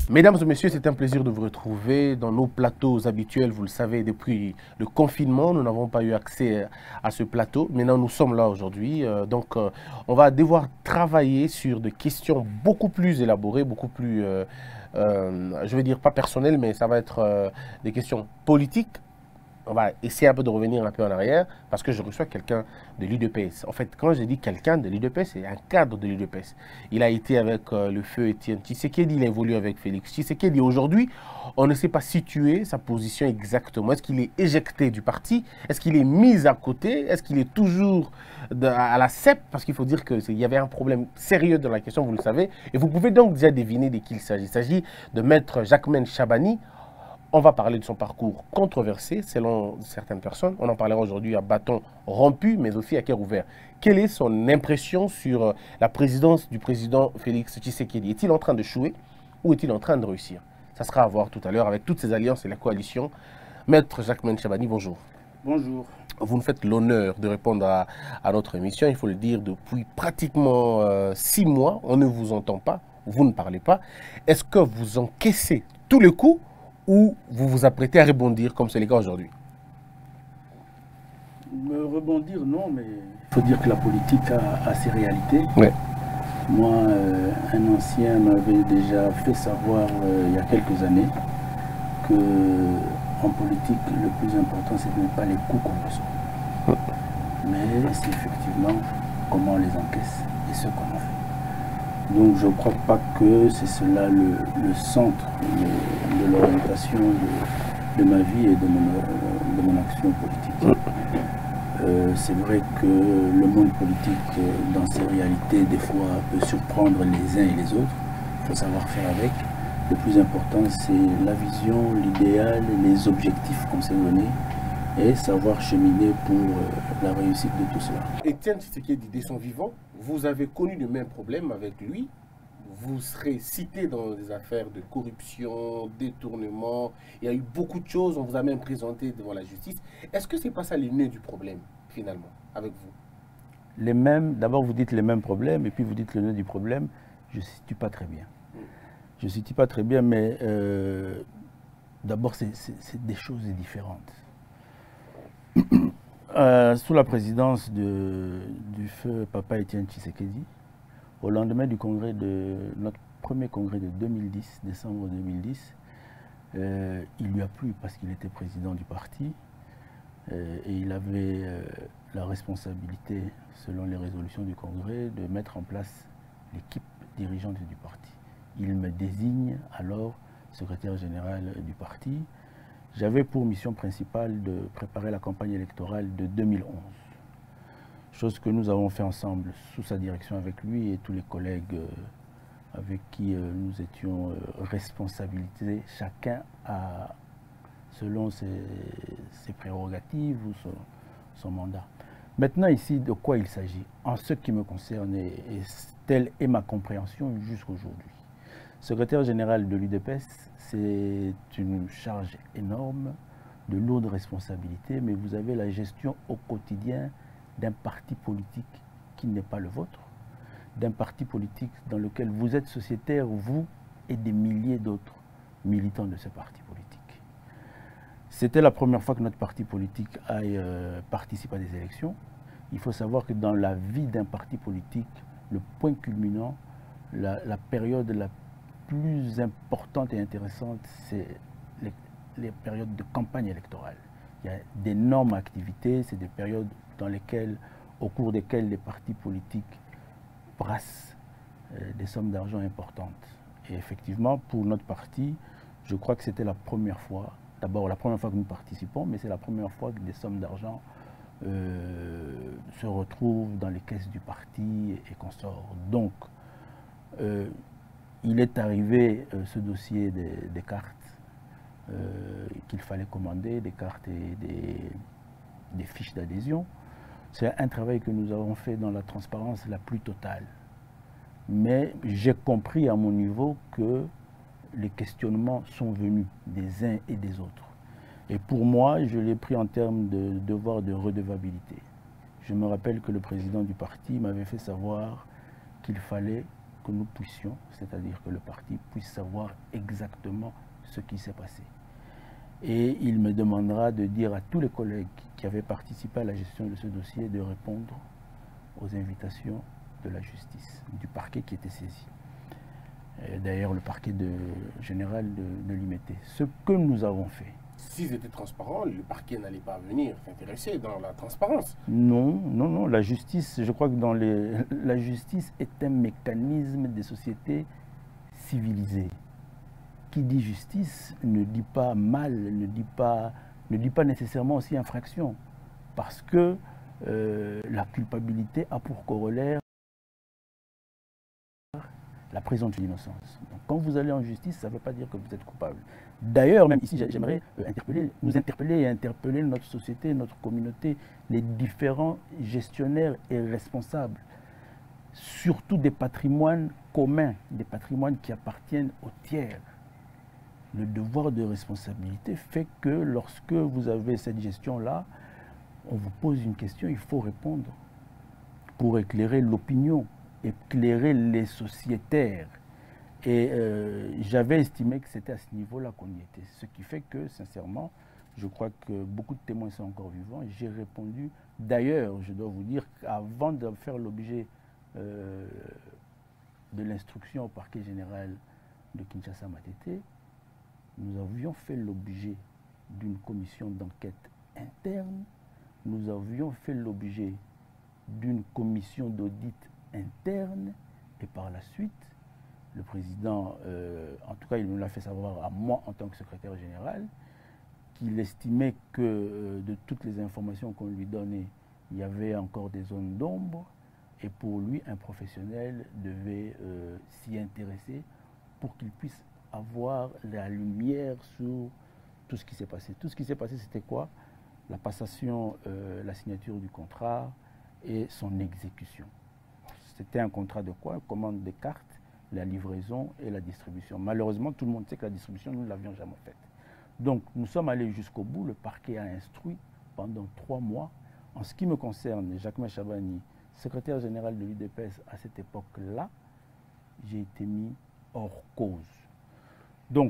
Mesdames et messieurs, c'est un plaisir de vous retrouver dans nos plateaux habituels. Vous le savez, depuis le confinement, nous n'avons pas eu accès à ce plateau. Maintenant, nous sommes là aujourd'hui. On va devoir travailler sur des questions beaucoup plus élaborées, beaucoup plus, je vais dire pas personnelles, mais ça va être des questions politiques. On va essayer un peu de revenir un peu en arrière parce que je reçois quelqu'un de l'UDPS. En fait, quand je dis quelqu'un de l'UDPS, c'est un cadre de l'UDPS. Il a été avec le feu Étienne Tshisekedi, il a évolué avec Félix Tshisekedi. Aujourd'hui, on ne sait pas situer sa position exactement. Est-ce qu'il est éjecté du parti? Est-ce qu'il est mis à côté? Est-ce qu'il est toujours à la CEP? Parce qu'il faut dire qu'il y avait un problème sérieux dans la question, vous le savez. Et vous pouvez donc déjà deviner de qui il s'agit. Il s'agit de Maître Jacquemaine Chabani. On va parler de son parcours controversé selon certaines personnes. On en parlera aujourd'hui à bâton rompu, mais aussi à cœur ouvert. Quelle est son impression sur la présidence du président Félix Tshisekedi? Est-il en train de chouer ou est-il en train de réussir? Ça sera à voir tout à l'heure avec toutes ces alliances et la coalition. Maître Jacquemaine Chabani, bonjour. Bonjour. Vous nous faites l'honneur de répondre à notre émission. Il faut le dire, depuis pratiquement 6 mois, on ne vous entend pas, vous ne parlez pas. Est-ce que vous encaissez tous les coups ou vous vous apprêtez à rebondir comme c'est le cas aujourd'hui? Rebondir, non, mais il faut dire que la politique a ses réalités. Ouais. Moi, un ancien m'avait déjà fait savoir il y a quelques années que en politique, le plus important, ce n'est pas les coups qu'on reçoit, mais c'est effectivement comment on les encaisse et ce qu'on en fait. Donc je ne crois pas que c'est cela le centre de l'orientation de ma vie et de mon action politique. C'est vrai que le monde politique, dans ses réalités, des fois peut surprendre les uns et les autres. Il faut savoir faire avec. Le plus important, c'est la vision, l'idéal, les objectifs qu'on s'est donnés et savoir cheminer pour la réussite de tout cela. Étienne Tshisekedi, dès son vivant, vous avez connu le même problème avec lui. Vous serez cité dans des affaires de corruption, détournement. Il y a eu beaucoup de choses, on vous a même présenté devant la justice. Est-ce que ce n'est pas ça le nœud du problème, finalement, avec vous? Les mêmes, d'abord vous dites les mêmes problèmes, et puis vous dites le nœud du problème. Je ne situe pas très bien. Je ne situe pas très bien, mais d'abord c'est des choses différentes. Sous la présidence du feu Papa Étienne Tshisekedi, au lendemain du congrès notre premier congrès de 2010, décembre 2010, il lui a plu parce qu'il était président du parti et il avait la responsabilité, selon les résolutions du congrès, de mettre en place l'équipe dirigeante du parti. Il me désigne alors secrétaire général du parti. J'avais pour mission principale de préparer la campagne électorale de 2011. Chose que nous avons fait ensemble sous sa direction avec lui et tous les collègues avec qui nous étions responsabilisés, chacun selon ses prérogatives ou son mandat. Maintenant ici, de quoi il s'agit? En ce qui me concerne, et telle est ma compréhension jusqu'aujourd'hui. Secrétaire général de l'UDPS, c'est une charge énorme, de lourdes responsabilités, mais vous avez la gestion au quotidien d'un parti politique qui n'est pas le vôtre, d'un parti politique dans lequel vous êtes sociétaire, vous et des milliers d'autres militants de ce parti politique. C'était la première fois que notre parti politique participe à des élections. Il faut savoir que dans la vie d'un parti politique, le point culminant, la période la plus importante et intéressante, c'est les périodes de campagne électorale. Il y a d'énormes activités, c'est des périodes au cours desquelles les partis politiques brassent des sommes d'argent importantes. Et effectivement, pour notre parti, je crois que c'était la première fois, d'abord la première fois que nous participons, mais c'est la première fois que des sommes d'argent se retrouvent dans les caisses du parti et qu'on sort. Donc, il est arrivé ce dossier des cartes qu'il fallait commander, des cartes et des fiches d'adhésion. C'est un travail que nous avons fait dans la transparence la plus totale. Mais j'ai compris à mon niveau que les questionnements sont venus des uns et des autres. Et pour moi, je l'ai pris en termes de devoir de redevabilité. Je me rappelle que le président du parti m'avait fait savoir qu'il fallait que nous puissions, c'est-à-dire que le parti puisse savoir exactement ce qui s'est passé. Et il me demandera de dire à tous les collègues qui avaient participé à la gestion de ce dossier de répondre aux invitations de la justice, du parquet qui était saisi. D'ailleurs, le parquet général de l'IMT. Ce que nous avons fait. S'ils étaient transparents, le parquet n'allait pas venir s'intéresser dans la transparence. Non, non, non. La justice, je crois que la justice est un mécanisme des sociétés civilisées. Qui dit justice ne dit pas mal, ne dit pas nécessairement aussi infraction. Parce que la culpabilité a pour corollaire la présomption d'innocence. Donc quand vous allez en justice, ça ne veut pas dire que vous êtes coupable. D'ailleurs, même ici, j'aimerais nous interpeller et interpeller notre société, notre communauté, les différents gestionnaires et responsables, surtout des patrimoines communs, des patrimoines qui appartiennent aux tiers. Le devoir de responsabilité fait que lorsque vous avez cette gestion-là, on vous pose une question, il faut répondre pour éclairer l'opinion, éclairer les sociétaires. Et j'avais estimé que c'était à ce niveau-là qu'on y était. Ce qui fait que, sincèrement, je crois que beaucoup de témoins sont encore vivants. J'ai répondu. D'ailleurs, je dois vous dire qu'avant de faire l'objet de l'instruction au parquet général de Kinshasa-Matete, nous avions fait l'objet d'une commission d'enquête interne. Nous avions fait l'objet d'une commission d'audit interne. Et par la suite, le président, en tout cas, il me l'a fait savoir à moi en tant que secrétaire général, qu'il estimait que de toutes les informations qu'on lui donnait, il y avait encore des zones d'ombre. Et pour lui, un professionnel devait s'y intéresser pour qu'il puisse avoir la lumière sur tout ce qui s'est passé. Tout ce qui s'est passé, c'était quoi? La passation, la signature du contrat et son exécution. C'était un contrat de quoi? Commande des cartes, la livraison et la distribution. Malheureusement, tout le monde sait que la distribution, nous ne l'avions jamais faite. Donc, nous sommes allés jusqu'au bout. Le parquet a instruit pendant 3 mois. En ce qui me concerne, Jacquemain Chabani, secrétaire général de l'UDPS à cette époque-là, j'ai été mis hors cause. Donc,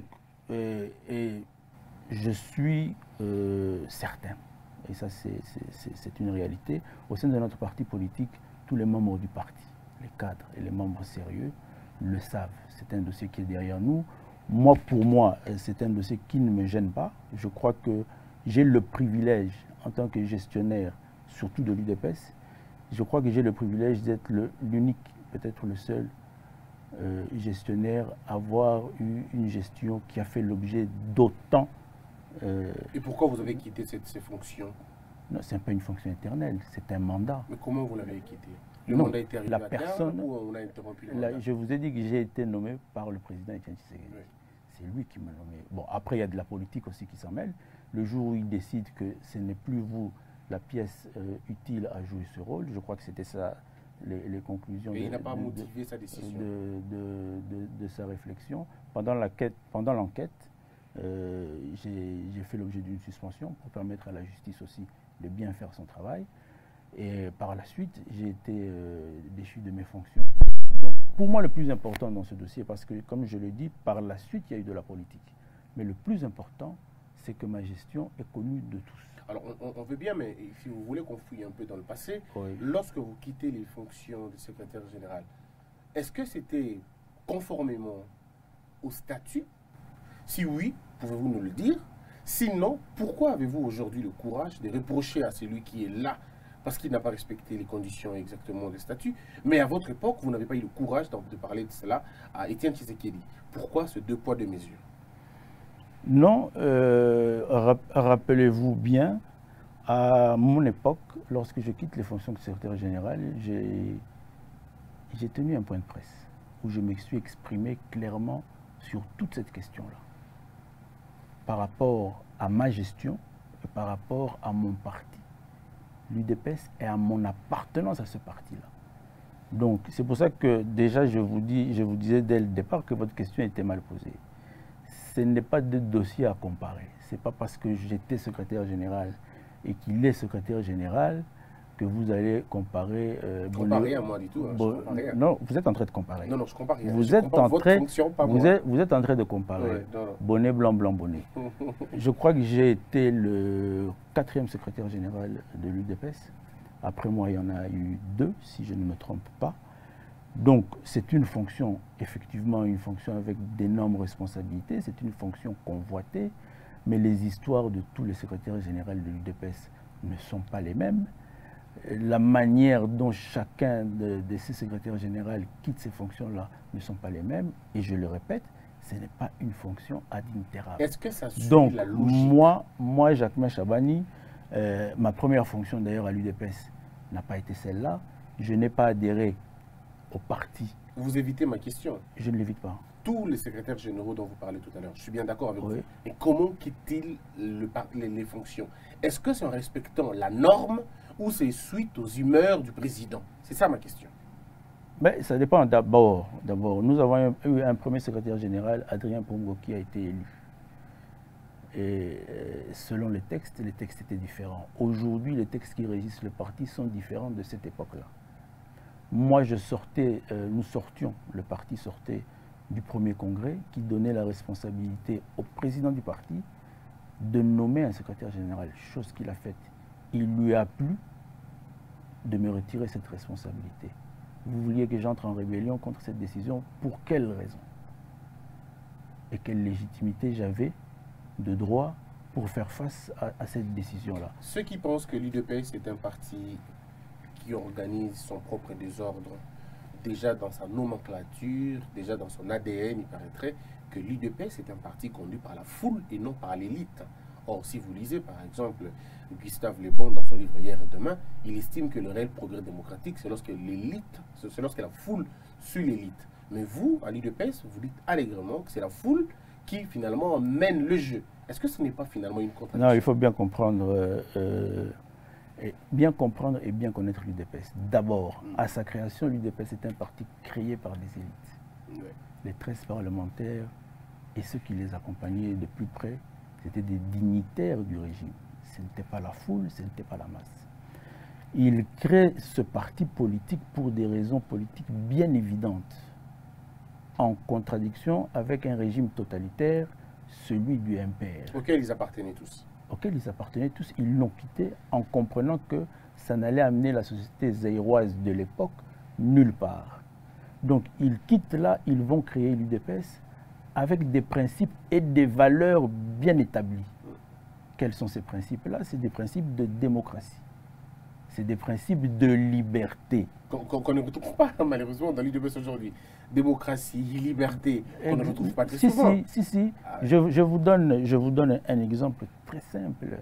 je suis certain, et ça c'est une réalité, au sein de notre parti politique, tous les membres du parti, les cadres et les membres sérieux le savent. C'est un dossier qui est derrière nous. Moi, pour moi, c'est un dossier qui ne me gêne pas. Je crois que j'ai le privilège, en tant que gestionnaire, surtout de l'UDPS, je crois que j'ai le privilège d'être l'unique, peut-être le seul gestionnaire à avoir eu une gestion qui a fait l'objet d'autant. Et pourquoi vous avez quitté ces fonctions? Non, ce n'est pas une fonction éternelle, c'est un mandat. Mais comment vous l'avez quitté? Le mandat était arrivé à terme ou on a interrompu le mandat? Je vous ai dit que j'ai été nommé par le président Etienne Tshisekedi. Oui. C'est lui qui m'a nommé. Bon, après, il y a de la politique aussi qui s'en mêle. Le jour où il décide que ce n'est plus vous la pièce utile à jouer ce rôle, je crois que c'était ça les conclusions. Et il n'a pas motivé sa décision de sa réflexion. Pendant l'enquête, j'ai fait l'objet d'une suspension pour permettre à la justice aussi de bien faire son travail. Et par la suite, j'ai été déchu de mes fonctions. Donc, pour moi, le plus important dans ce dossier, parce que, comme je le dis, par la suite, il y a eu de la politique. Mais le plus important, c'est que ma gestion est connue de tous. Alors, on veut bien, mais si vous voulez qu'on fouille un peu dans le passé, oui. Lorsque vous quittez les fonctions de secrétaire général, est-ce que c'était conformément au statut? Si oui, pouvez-vous nous le dire? Sinon, pourquoi avez-vous aujourd'hui le courage de reprocher à celui qui est là, parce qu'il n'a pas respecté les conditions exactement du statut, mais à votre époque, vous n'avez pas eu le courage de parler de cela à Etienne Tshisekedi? Pourquoi ce 2 poids 2 mesures? Non, rappelez-vous bien, à mon époque, lorsque je quitte les fonctions de secrétaire général, j'ai tenu un point de presse où je me suis exprimé clairement sur toute cette question-là, par rapport à ma gestion et par rapport à mon parti, l'UDPS, et à mon appartenance à ce parti-là. Donc, c'est pour ça que déjà, je vous disais dès le départ que votre question était mal posée. Ce n'est pas de dossier à comparer. Ce n'est pas parce que j'étais secrétaire général et qu'il est secrétaire général que vous allez comparer... je ne compare rien, moi, du tout. Hein, rien. Non, vous êtes en train de comparer. Non, non, je ne compare rien. Vous êtes en train de comparer bonnet, blanc, blanc, bonnet. Je crois que j'ai été le 4e secrétaire général de l'UDPS. Après moi, il y en a eu 2, si je ne me trompe pas. Donc, c'est une fonction, effectivement, une fonction avec d'énormes responsabilités. C'est une fonction convoitée. Mais les histoires de tous les secrétaires généraux de l'UDPS ne sont pas les mêmes. La manière dont chacun de ces secrétaires généraux quitte ces fonctions-là ne sont pas les mêmes. Et je le répète, ce n'est pas une fonction ad interim. Est-ce que ça suit donc, la logique? moi, Jacquemain Chabani, ma première fonction d'ailleurs à l'UDPS n'a pas été celle-là. Je n'ai pas adhéré au parti. Vous évitez ma question. Je ne l'évite pas. Tous les secrétaires généraux dont vous parlez tout à l'heure, je suis bien d'accord avec oui. vous. Mais comment quittent-ils les fonctions? Est-ce que c'est en respectant la norme ou c'est suite aux humeurs du président? C'est ça ma question. Mais ça dépend d'abord. Nous avons eu un premier secrétaire général, Adrien Pongo, qui a été élu. Et selon les textes étaient différents. Aujourd'hui, les textes qui régissent le parti sont différents de cette époque-là. Moi, nous sortions, le parti sortait du premier congrès qui donnait la responsabilité au président du parti de nommer un secrétaire général, chose qu'il a faite. Il lui a plu de me retirer cette responsabilité. Vous vouliez que j'entre en rébellion contre cette décision, pour quelle raison? Et quelle légitimité j'avais de droit pour faire face à cette décision-là? Ceux qui pensent que l'UDPS est un parti qui organise son propre désordre, déjà dans sa nomenclature, déjà dans son ADN, il paraîtrait que l'UDPS est un parti conduit par la foule et non par l'élite. Or, si vous lisez par exemple Gustave Le Bon dans son livre Hier et Demain, il estime que le réel progrès démocratique, c'est lorsque l'élite, c'est lorsque la foule suit l'élite. Mais vous, à l'UDPS, vous dites allègrement que c'est la foule qui finalement mène le jeu. Est-ce que ce n'est pas finalement une contradiction? Non, il faut bien comprendre. Et bien comprendre et bien connaître l'UDPS. D'abord, à sa création, l'UDPS est un parti créé par des élites. Ouais. Les 13 parlementaires et ceux qui les accompagnaient de plus près, c'était des dignitaires du régime. Ce n'était pas la foule, ce n'était pas la masse. Il crée ce parti politique pour des raisons politiques bien évidentes, en contradiction avec un régime totalitaire, celui du MPR. Auquel ils appartenaient tous. Ils l'ont quitté en comprenant que ça n'allait amener la société zaïroise de l'époque nulle part. Donc ils quittent là, ils vont créer l'UDPS avec des principes et des valeurs bien établis. Quels sont ces principes-là? C'est des principes de démocratie. C'est des principes de liberté. Qu'on ne retrouve pas malheureusement dans l'UDPS aujourd'hui. Démocratie, liberté, qu'on ne retrouve pas très souvent. Si. Je vous donne un exemple très simple.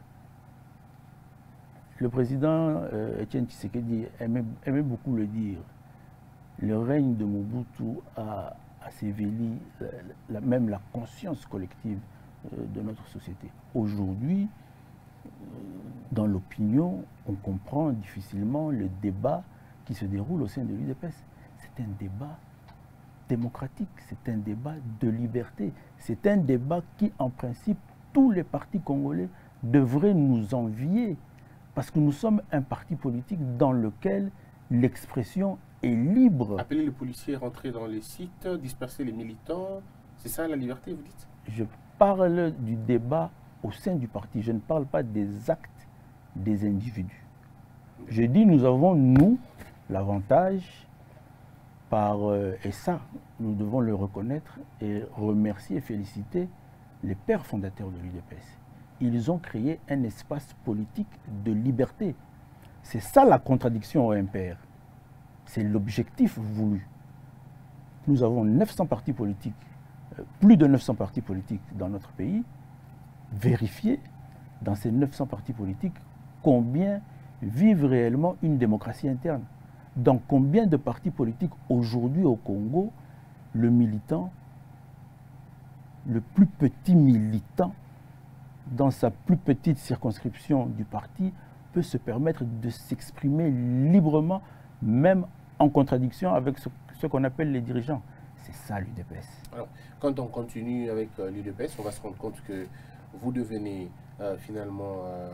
Le président Etienne Tshisekedi aimait beaucoup le dire. Le règne de Mobutu a sévili même la conscience collective de notre société. Aujourd'hui, dans l'opinion, on comprend difficilement le débat qui se déroule au sein de l'UDPS. C'est un débat démocratique, c'est un débat de liberté. C'est un débat qui, en principe, tous les partis congolais devraient nous envier. Parce que nous sommes un parti politique dans lequel l'expression est libre. Appeler les policiers, rentrer dans les sites, disperser les militants, c'est ça la liberté, vous dites? Je parle du débat au sein du parti. Je ne parle pas des actes des individus. Je dis, nous avons, nous, l'avantage, et ça, nous devons le reconnaître et remercier et féliciter les pères fondateurs de l'UDPS. Ils ont créé un espace politique de liberté. C'est ça la contradiction au MPR. C'est l'objectif voulu. Nous avons 900 partis politiques, plus de 900 partis politiques dans notre pays. Vérifiez dans ces 900 partis politiques combien vivent réellement une démocratie interne. Dans combien de partis politiques aujourd'hui au Congo, le militant, le plus petit militant, dans sa plus petite circonscription du parti, peut se permettre de s'exprimer librement, même en contradiction avec ce qu'on appelle les dirigeants. C'est ça l'UDPS. Alors, quand on continue avec l'UDPS, on va se rendre compte que vous devenez finalement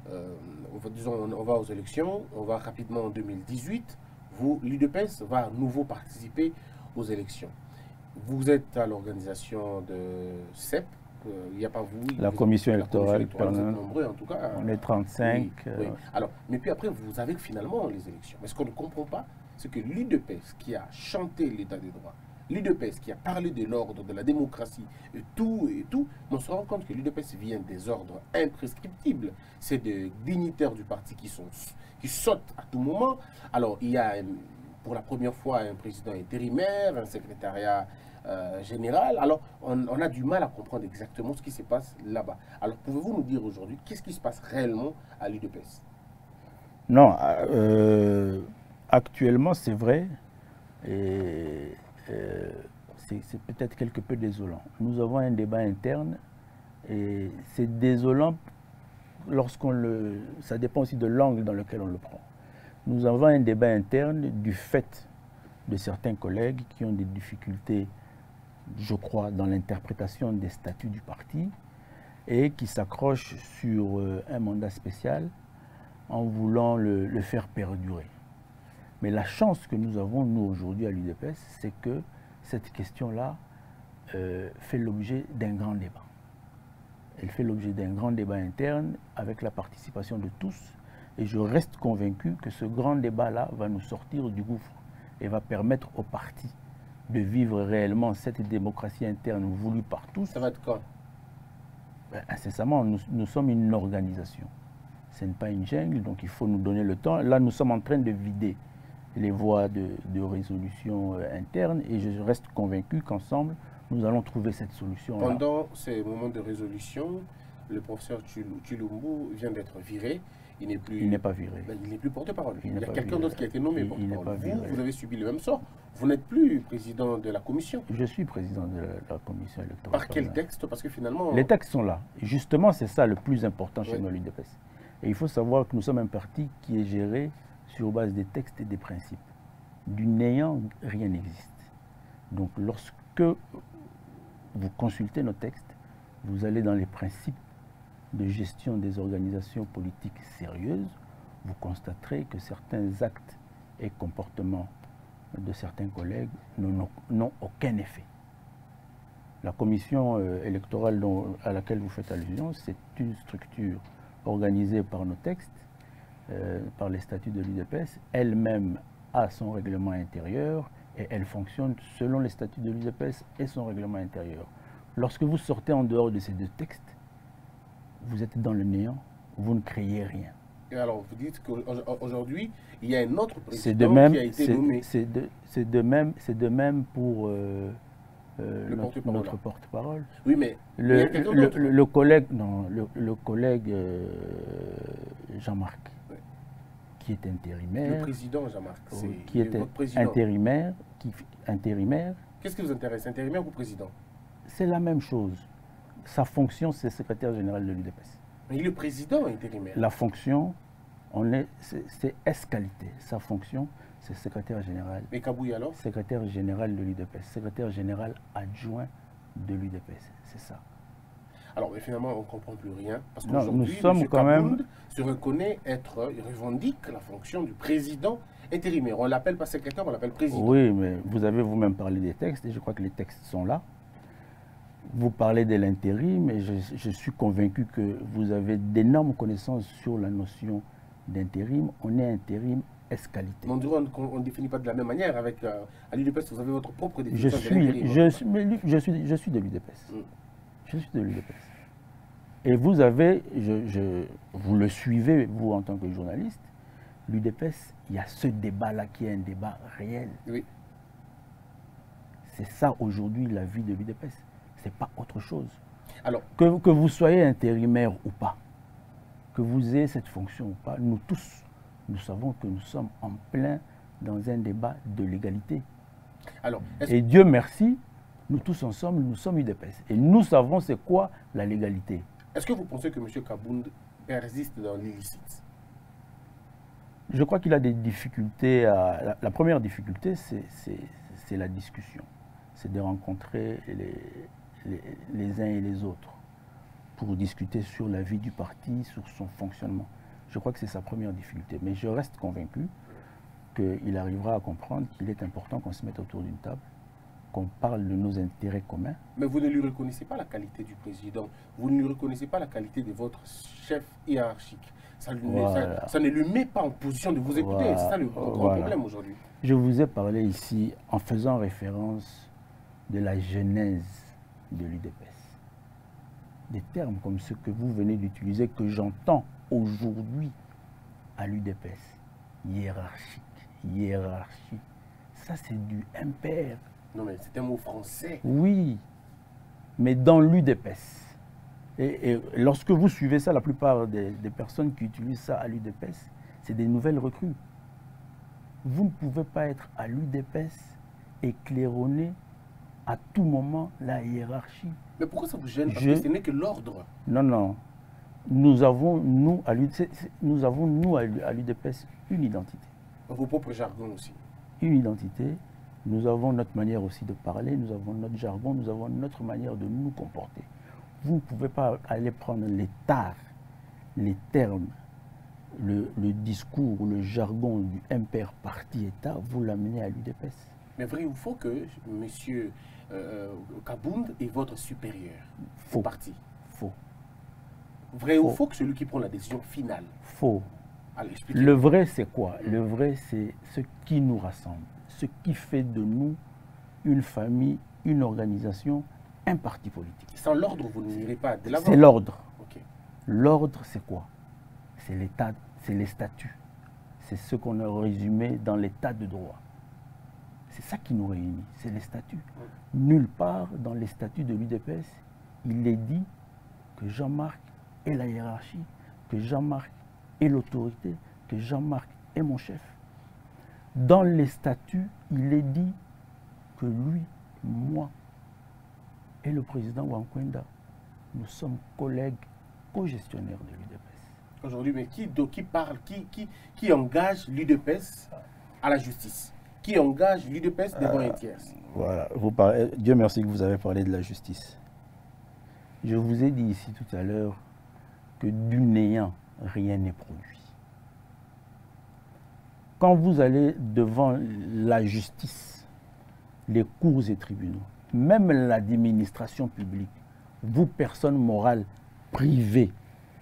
disons, on va aux élections, on va rapidement en 2018, l'UDPS va à nouveau participer aux élections. Vous êtes à l'organisation de CEP, il n'y a pas vous. La commission électorale, vous êtes nombreux en tout cas. On est 35. Oui, oui. Alors, mais puis après, vous avez finalement les élections. Mais ce qu'on ne comprend pas, c'est que l'UDPS qui a chanté l'état des droits, l'UDPS qui a parlé de l'ordre, de la démocratie, et tout, on se rend compte que l'UDPS vient des ordres imprescriptibles. C'est des dignitaires du parti qui sautent à tout moment. Alors, il y a pour la première fois un président intérimaire, un secrétariat général. Alors, on a du mal à comprendre exactement ce qui se passe là-bas. Alors, pouvez-vous nous dire aujourd'hui, qu'est-ce qui se passe réellement à l'UDPS? Non, actuellement, c'est vrai, et c'est peut-être quelque peu désolant. Nous avons un débat interne, et c'est désolant ça dépend aussi de l'angle dans lequel on le prend. Nous avons un débat interne du fait de certains collègues qui ont des difficultés, je crois, dans l'interprétation des statuts du parti et qui s'accrochent sur un mandat spécial en voulant le faire perdurer. Mais la chance que nous avons, nous, aujourd'hui à l'UDPS, c'est que cette question-là fait l'objet d'un grand débat. Elle fait l'objet d'un grand débat interne avec la participation de tous. Et je reste convaincu que ce grand débat-là va nous sortir du gouffre et va permettre au parti de vivre réellement cette démocratie interne voulue par tous. Ça va être quand? Incessamment, nous sommes une organisation. Ce n'est pas une jungle, donc il faut nous donner le temps. Là, nous sommes en train de vider les voies de résolution interne et je reste convaincu qu'ensemble, nous allons trouver cette solution-là. Pendant ces moments de résolution, le professeur Tshilombo vient d'être viré. Il n'est pas viré. Ben, il n'est plus porte-parole. Il y a quelqu'un d'autre qui a été nommé porte-parole. Vous avez subi le même sort. Vous n'êtes plus président de la commission. Je suis président de la commission électorale. Par quel texte? Parce que finalement... Les textes sont là. Justement, c'est ça le plus important chez nous, l'UDPS. Et il faut savoir que nous sommes un parti qui est géré sur base des textes et des principes. Du néant, rien n'existe. Donc, lorsque vous consultez nos textes, vous allez dans les principes de gestion des organisations politiques sérieuses, vous constaterez que certains actes et comportements de certains collègues n'ont aucun effet. La commission électorale à laquelle vous faites allusion, c'est une structure organisée par nos textes, par les statuts de l'UDPS. Elle-même a son règlement intérieur et elle fonctionne selon les statuts de l'UDPS et son règlement intérieur. Lorsque vous sortez en dehors de ces deux textes, vous êtes dans le néant, vous ne créez rien. Et alors, vous dites qu'aujourd'hui, il y a un autre président qui a été nommé. C'est de même pour notre porte-parole. Oui, mais le collègue Jean-Marc, qui est intérimaire. Le président Jean-Marc, qui est intérimaire. Qu'est-ce qui vous intéresse, intérimaire ou président? C'est la même chose. Sa fonction, c'est secrétaire général de l'UDPS. Mais il est le président intérimaire. La fonction, c'est S-qualité. Sa fonction, c'est secrétaire général. Et Kabouy alors? Secrétaire général de l'UDPS. Secrétaire général adjoint de l'UDPS. C'est ça. Alors, mais finalement, on ne comprend plus rien. Parce qu'aujourd'hui, M. Kabound se reconnaît être, il revendique la fonction du président intérimaire. On ne l'appelle pas secrétaire, on l'appelle président. Oui, mais vous avez vous-même parlé des textes et je crois que les textes sont là. Vous parlez de l'intérim et je suis convaincu que vous avez d'énormes connaissances sur la notion d'intérim. On est intérim S-qualité. On ne définit pas de la même manière. Avec à l'UDPS, vous avez votre propre définition je suis de l'UDPS. Je suis de l'UDPS. Et vous avez, vous le suivez, vous en tant que journaliste, l'UDPS, il y a ce débat-là qui est un débat réel. Oui. C'est ça aujourd'hui la vie de l'UDPS. Ce n'est pas autre chose. Alors, que vous soyez intérimaire ou pas, que vous ayez cette fonction ou pas, nous tous, nous savons que nous sommes en plein dans un débat de l'égalité. Alors, et Dieu merci, nous tous ensemble, nous sommes UDPS. Et nous savons c'est quoi la légalité. Est-ce que vous pensez que M. Kabound persiste dans l'illicite? Je crois qu'il a des difficultés. La première difficulté, c'est la discussion. C'est de rencontrer les uns et les autres pour discuter sur la vie du parti, sur son fonctionnement. Je crois que c'est sa première difficulté. Mais je reste convaincu qu'il arrivera à comprendre qu'il est important qu'on se mette autour d'une table, qu'on parle de nos intérêts communs. Mais vous ne lui reconnaissez pas la qualité du président, vous ne lui reconnaissez pas la qualité de votre chef hiérarchique. Ça ne lui met pas en position de vous écouter. Voilà. C'est ça le grand problème aujourd'hui. Je vous ai parlé ici en faisant référence de la genèse de l'UDPS. Des termes comme ceux que vous venez d'utiliser, que j'entends aujourd'hui à l'UDPS. Hiérarchie. Ça, c'est du impair. Non, mais c'est un mot français. Oui, mais dans l'UDPS. Et lorsque vous suivez ça, la plupart des personnes qui utilisent ça à l'UDPS, c'est des nouvelles recrues. Vous ne pouvez pas être à l'UDPS et claironner à tout moment la hiérarchie. Mais pourquoi ça vous gêne? Parce que ce n'est que l'ordre. Non. Nous avons, nous, à l'UDPS, une identité. Vos propres jargons aussi. Une identité. Nous avons notre manière aussi de parler, nous avons notre jargon, nous avons notre manière de nous comporter. Vous ne pouvez pas aller prendre les tares, les termes, le discours, le jargon du impair parti-État, vous l'amenez à l'UDPS. Mais vrai ou faux que M. Kabound est votre supérieur au parti? Faux. Vrai ou faux que celui qui prend la décision finale? Faux. Le vrai, c'est quoi? Le vrai, c'est ce qui nous rassemble, ce qui fait de nous une famille, une organisation, un parti politique. Sans l'ordre, vous n'irez pas de l'avant? C'est l'ordre. Okay. L'ordre, c'est quoi? C'est l'État, c'est les statuts. C'est ce qu'on a résumé dans l'État de droit. C'est ça qui nous réunit, c'est les statuts. Nulle part dans les statuts de l'UDPS, il est dit que Jean-Marc est la hiérarchie, que Jean-Marc est l'autorité, que Jean-Marc est mon chef. Dans les statuts, il est dit que lui, moi et le président Wankwenda, nous sommes collègues co-gestionnaires de l'UDPS. Aujourd'hui, mais qui engage l'UDPS à la justice? Qui engage l'UDPS devant un tiers? Voilà, Dieu merci que vous avez parlé de la justice. Je vous ai dit ici tout à l'heure que du néant, rien n'est produit. Quand vous allez devant la justice, les cours et tribunaux, même l'administration publique, vous, personne morale privée,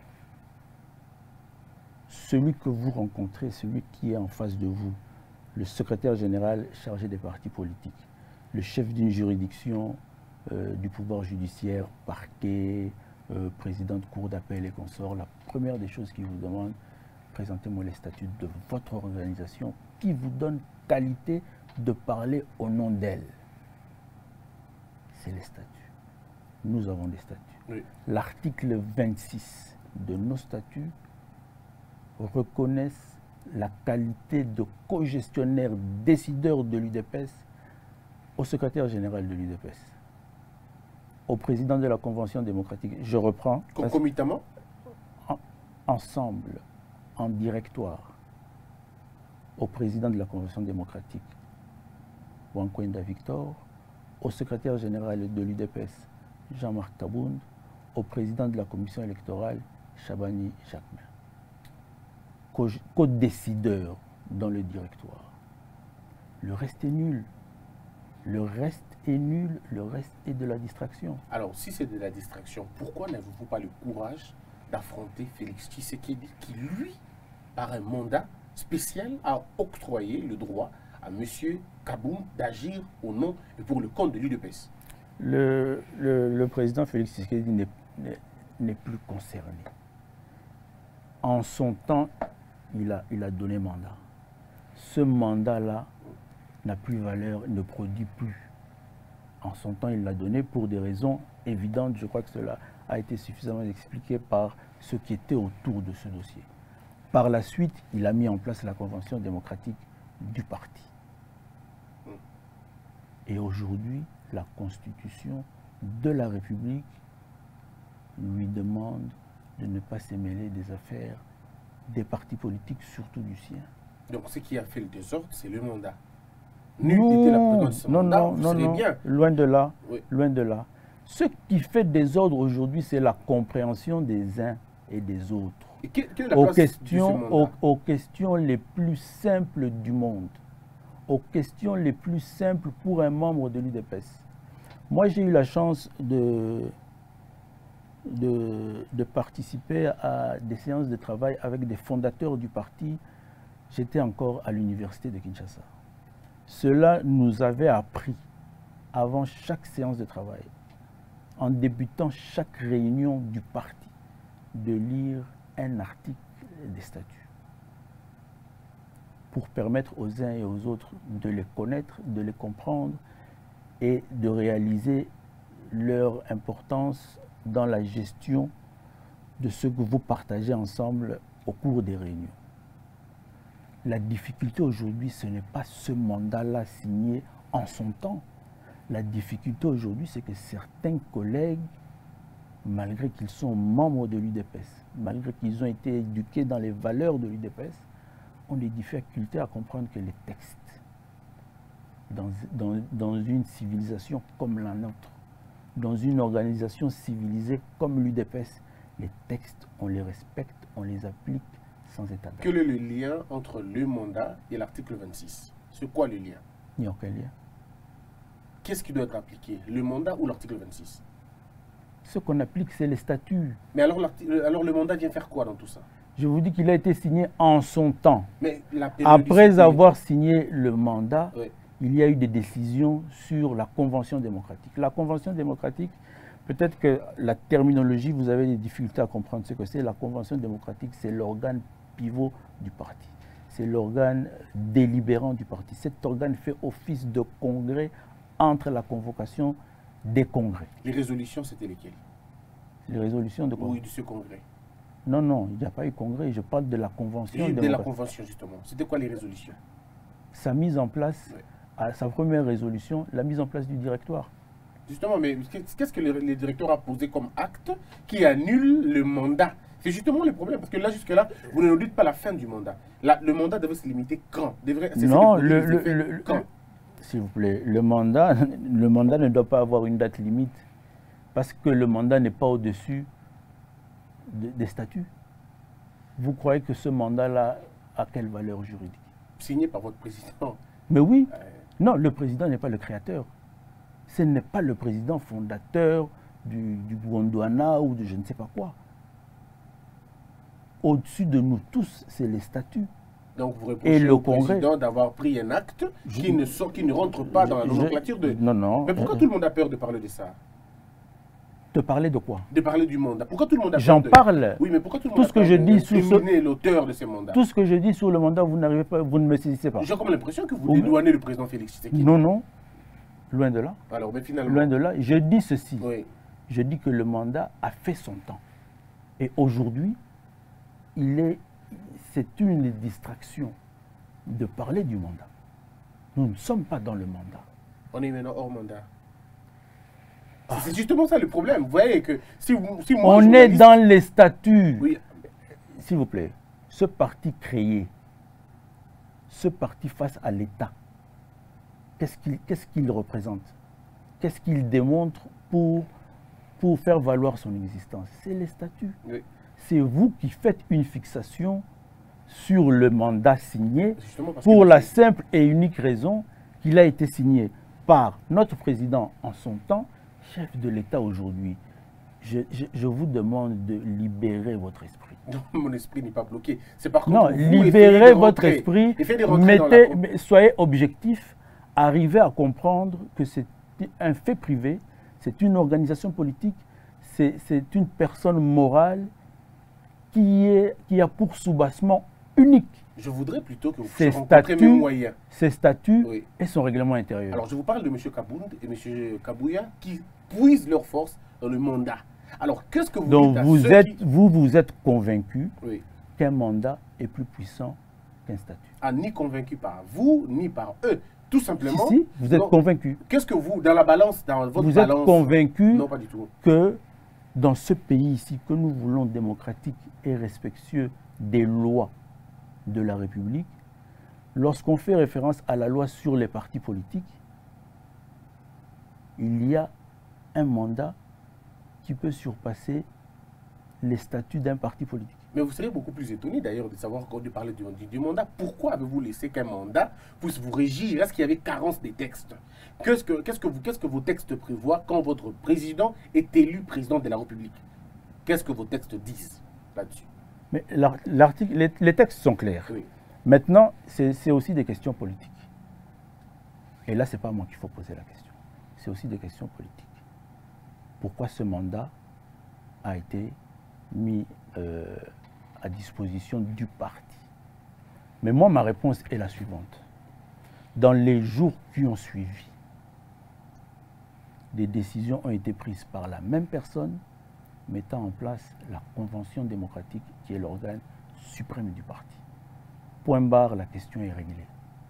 celui que vous rencontrez, celui qui est en face de vous, le secrétaire général chargé des partis politiques, le chef d'une juridiction du pouvoir judiciaire, parquet, président de cour d'appel et consorts, la première des choses qu'il vous demande, présentez-moi les statuts de votre organisation qui vous donne qualité de parler au nom d'elle. C'est les statuts. Nous avons des statuts. Oui. L'article 26 de nos statuts reconnaissent la qualité de co-gestionnaire décideur de l'UDPS au secrétaire général de l'UDPS, au président de la Convention démocratique. Je reprends. Concomitamment? Ensemble, en directoire, au président de la Convention démocratique, Wankwenda Victor, au secrétaire général de l'UDPS, Jean-Marc Kabound, au président de la commission électorale, Chabani Jacquemin. Co-décideur dans le directoire. Le reste est nul. Le reste est nul, le reste est de la distraction. Alors, si c'est de la distraction, pourquoi n'avez-vous pas le courage d'affronter Félix Tshisekedi qui, lui, par un mandat spécial, a octroyé le droit à M. Kabound d'agir au nom et pour le compte de l'UDPS? Le président Félix Tshisekedi n'est plus concerné. En son temps, il a donné mandat. Ce mandat-là n'a plus valeur, ne produit plus. En son temps, il l'a donné pour des raisons évidentes. Je crois que cela a été suffisamment expliqué par ce qui était autour de ce dossier. Par la suite, il a mis en place la Convention démocratique du parti. Et aujourd'hui, la Constitution de la République lui demande de ne pas se mêler des affaires des partis politiques, surtout du sien. Donc ce qui a fait le désordre, c'est le mandat. Non, loin de là, oui. Loin de là. Ce qui fait désordre aujourd'hui, c'est la compréhension des uns et des autres. Et quelle est la place de ce mandat? Aux questions les plus simples du monde, aux questions les plus simples pour un membre de l'UDPS. Moi, j'ai eu la chance de participer à des séances de travail avec des fondateurs du parti. J'étais encore à l'université de Kinshasa. Cela nous avait appris, avant chaque séance de travail, en débutant chaque réunion du parti, de lire un article des statuts pour permettre aux uns et aux autres de les connaître, de les comprendre et de réaliser leur importance dans la gestion de ce que vous partagez ensemble au cours des réunions. La difficulté aujourd'hui, ce n'est pas ce mandat-là signé en son temps. La difficulté aujourd'hui, c'est que certains collègues, malgré qu'ils sont membres de l'UDPS, malgré qu'ils ont été éduqués dans les valeurs de l'UDPS, ont des difficultés à comprendre que les textes, dans une civilisation comme la nôtre, dans une organisation civilisée comme l'UDPS, les textes, on les respecte, on les applique sans état d'âme. Quel est le lien entre le mandat et l'article 26? C'est quoi le lien? Il n'y a aucun lien. Qu'est-ce qui doit être appliqué? Le mandat ou l'article 26? Ce qu'on applique, c'est les statuts. Mais alors le mandat vient faire quoi dans tout ça? Je vous dis qu'il a été signé en son temps. Mais après avoir signé le mandat, oui, il y a eu des décisions sur la Convention démocratique. La Convention démocratique, peut-être que la terminologie, vous avez des difficultés à comprendre ce que c'est. La Convention démocratique, c'est l'organe pivot du parti. C'est l'organe délibérant du parti. Cet organe fait office de congrès entre la convocation des congrès. Les résolutions, c'était lesquelles? Les résolutions de congrès? Oui, de ce congrès. Non, non, il n'y a pas eu congrès. Je parle de la Convention démocratique. De la Convention, justement. C'était quoi les résolutions? Sa mise en place, oui, à sa première résolution, la mise en place du directoire. Justement, mais qu'est-ce que le directeur a posé comme acte qui annule le mandat? C'est justement le problème, parce que là, jusque-là, vous ne nous dites pas la fin du mandat. Là, le mandat devrait se limiter quand? Non, s'il vous plaît, le mandat ne doit pas avoir une date limite, parce que le mandat n'est pas au-dessus des statuts. Vous croyez que ce mandat-là a quelle valeur juridique? Signé par votre président. Mais oui, non, le président n'est pas le créateur. Ce n'est pas le président fondateur du Gondwana ou de je ne sais pas quoi. Au-dessus de nous tous, c'est les statuts. Donc vous reprochez au président d'avoir pris un acte qui ne rentre pas dans la nomenclature de... Non, non. Mais pourquoi tout le monde a peur de parler de ça? De parler de quoi? De parler du mandat. Pourquoi tout le monde a peur J'en parle. Oui, mais pourquoi tout le monde tout ce que je dis sur l'auteur de ces mandats? Tout ce que je dis sur le mandat, vous n'arrivez pas, vous ne me saisissez pas. J'ai comme l'impression que vous dédouanez le président Félix Tshisekedi. Non, non. Loin de là. Alors, mais finalement... Loin de là. Je dis ceci. Oui. Je dis que le mandat a fait son temps. Et aujourd'hui, c'est une distraction de parler du mandat. Nous ne sommes pas dans le mandat. On est maintenant hors mandat. C'est justement ça le problème. Vous voyez que si moi... On est dans les statuts. Oui. S'il vous plaît, ce parti créé, ce parti face à l'État, qu'est-ce qu'il représente? Qu'est-ce qu'il démontre pour faire valoir son existence? C'est les statuts. Oui. C'est vous qui faites une fixation sur le mandat signé pour la simple et unique raison qu'il a été signé par notre président en son temps, chef de l'État aujourd'hui. Je vous demande de libérer votre esprit. Non, mon esprit n'est pas bloqué. C'est par contre... Non, libérez votre esprit, soyez objectif, arrivez à comprendre que c'est un fait privé, c'est une organisation politique, c'est une personne morale qui a pour soubassement unique. Je voudrais plutôt que vous rencontriez mes moyens. Ses statuts oui, et son règlement intérieur. Alors, je vous parle de M. Kabound et M. Kabouya qui puisent leur force dans le mandat. Alors, qu'est-ce que vous dites à vous êtes convaincu oui, qu'un mandat est plus puissant qu'un statut? Ah, ni convaincu par vous, ni par eux. Tout simplement. Si, vous êtes convaincu. Qu'est-ce que vous, dans la balance, dans votre balance... Vous êtes convaincu non, pas du tout, que dans ce pays ici, que nous voulons démocratique et respectueux des lois de la République, lorsqu'on fait référence à la loi sur les partis politiques, il y a un mandat qui peut surpasser les statuts d'un parti politique. Mais vous serez beaucoup plus étonné d'ailleurs de savoir de parler du mandat. Pourquoi avez-vous laissé qu'un mandat puisse vous régir? Est-ce qu'il y avait carence des textes? Qu'est-ce que vos textes prévoient quand votre président est élu président de la République? Qu'est-ce que vos textes disent là-dessus? Mais les textes sont clairs. Oui. Maintenant, c'est aussi des questions politiques. Et là, ce n'est pas moi qu'il faut poser la question. C'est aussi des questions politiques. Pourquoi ce mandat a été mis à disposition du parti? Mais moi, ma réponse est la suivante. Dans les jours qui ont suivi, des décisions ont été prises par la même personne mettant en place la Convention démocratique qui est l'organe suprême du parti. Point barre, la question est réglée.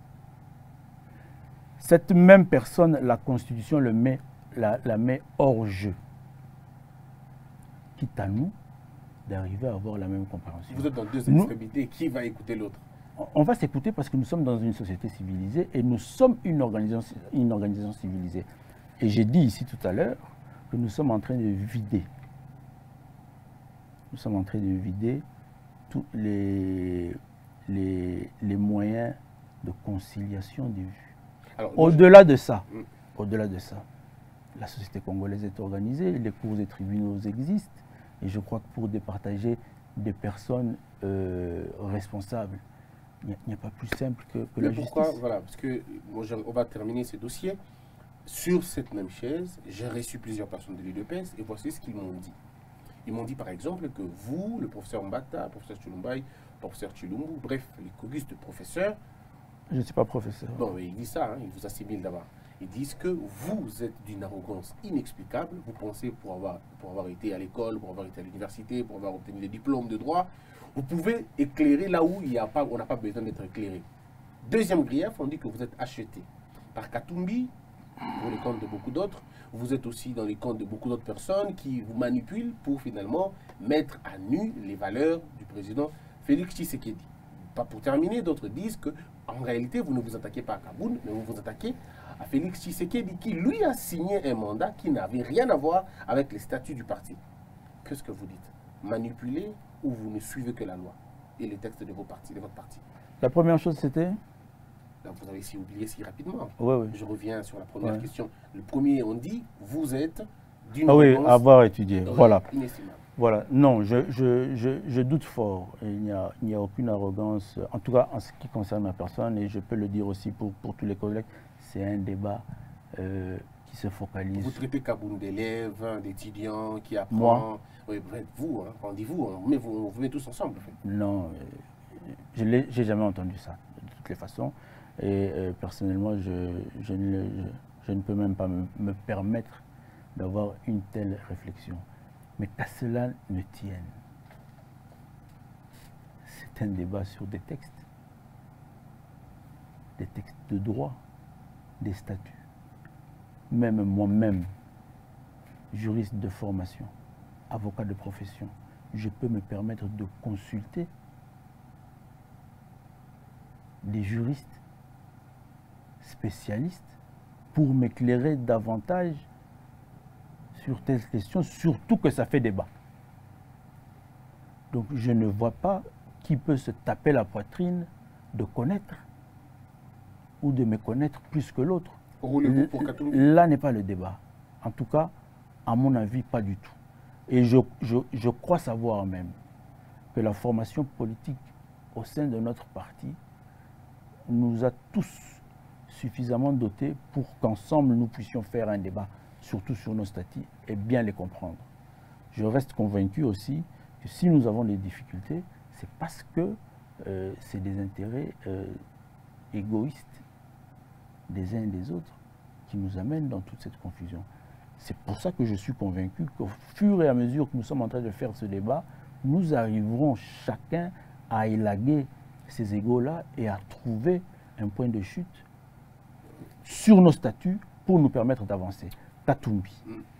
Cette même personne, la Constitution la met hors jeu. Quitte à nous d'arriver à avoir la même compréhension. Vous êtes dans deux extrémités, qui va écouter l'autre? On va s'écouter parce que nous sommes dans une société civilisée et nous sommes une organisation civilisée. Et j'ai dit ici tout à l'heure que nous sommes en train de vider. Nous sommes en train de vider tous les moyens de conciliation des vues. Au-delà de ça, la société congolaise est organisée, les cours et tribunaux existent, et je crois que pour départager des personnes responsables, il n'y a pas plus simple que la justice. Pourquoi? Voilà, parce que on va terminer ce dossier. Sur cette même chaise, j'ai reçu plusieurs personnes de l'UDPS et voici ce qu'ils m'ont dit. Ils m'ont dit par exemple que vous, le professeur Mbata, le professeur Chulumbai, le professeur Chilumbu, bref, les chorustes de professeurs. Je ne suis pas professeur. Non, mais ils disent ça, hein, ils vous assimilent d'abord. Ils disent que vous êtes d'une arrogance inexplicable. Vous pensez pour avoir été à l'école, pour avoir été à l'université, pour avoir obtenu des diplômes de droit, vous pouvez éclairer là où on n'a pas besoin d'être éclairé. Deuxième grief, on dit que vous êtes acheté par Katumbi, pour les comptes de beaucoup d'autres. Vous êtes aussi dans les comptes de beaucoup d'autres personnes qui vous manipulent pour finalement mettre à nu les valeurs du président Félix Tshisekedi. Pas pour terminer, d'autres disent que en réalité, vous ne vous attaquez pas à Kaboun, mais vous vous attaquez à Félix Tshisekedi qui lui a signé un mandat qui n'avait rien à voir avec les statuts du parti. Qu'est-ce que vous dites? Manipuler ou vous ne suivez que la loi et les textes de votre parti? La première chose, c'était? Vous avez oublié si rapidement. Oui. Je reviens sur la première question. Le premier, on dit, vous êtes d'une arrogance avoir étudié. Voilà. Inestimable. Voilà. Non, je doute fort. Il n'y a aucune arrogance, en tout cas en ce qui concerne ma personne, et je peux le dire aussi pour tous les collègues, c'est un débat qui se focalise. Vous traitez Kaboun d'élèves, d'étudiants qui apprennent. Moi? Oui, bref, vous, hein, on dit vous, on vous met tous ensemble. En fait. Non, je n'ai jamais entendu ça, de toutes les façons. Et personnellement, je ne peux même pas me permettre d'avoir une telle réflexion. Mais qu'à cela ne tienne, c'est un débat sur des textes de droit, des statuts. Même moi-même, juriste de formation, avocat de profession, je peux me permettre de consulter des juristes spécialistes pour m'éclairer davantage sur telles questions, surtout que ça fait débat. Donc je ne vois pas qui peut se taper la poitrine de connaître ou de me connaître plus que l'autre. Là n'est pas le débat. En tout cas, à mon avis, pas du tout. Et je crois savoir même que la formation politique au sein de notre parti nous a tous suffisamment dotés pour qu'ensemble nous puissions faire un débat, surtout sur nos statuts, et bien les comprendre. Je reste convaincu aussi que si nous avons des difficultés, c'est parce que c'est des intérêts égoïstes des uns et des autres qui nous amènent dans toute cette confusion. C'est pour ça que je suis convaincu qu'au fur et à mesure que nous sommes en train de faire ce débat, nous arriverons chacun à élaguer ces égos-là et à trouver un point de chute sur nos statuts pour nous permettre d'avancer. Katumbi.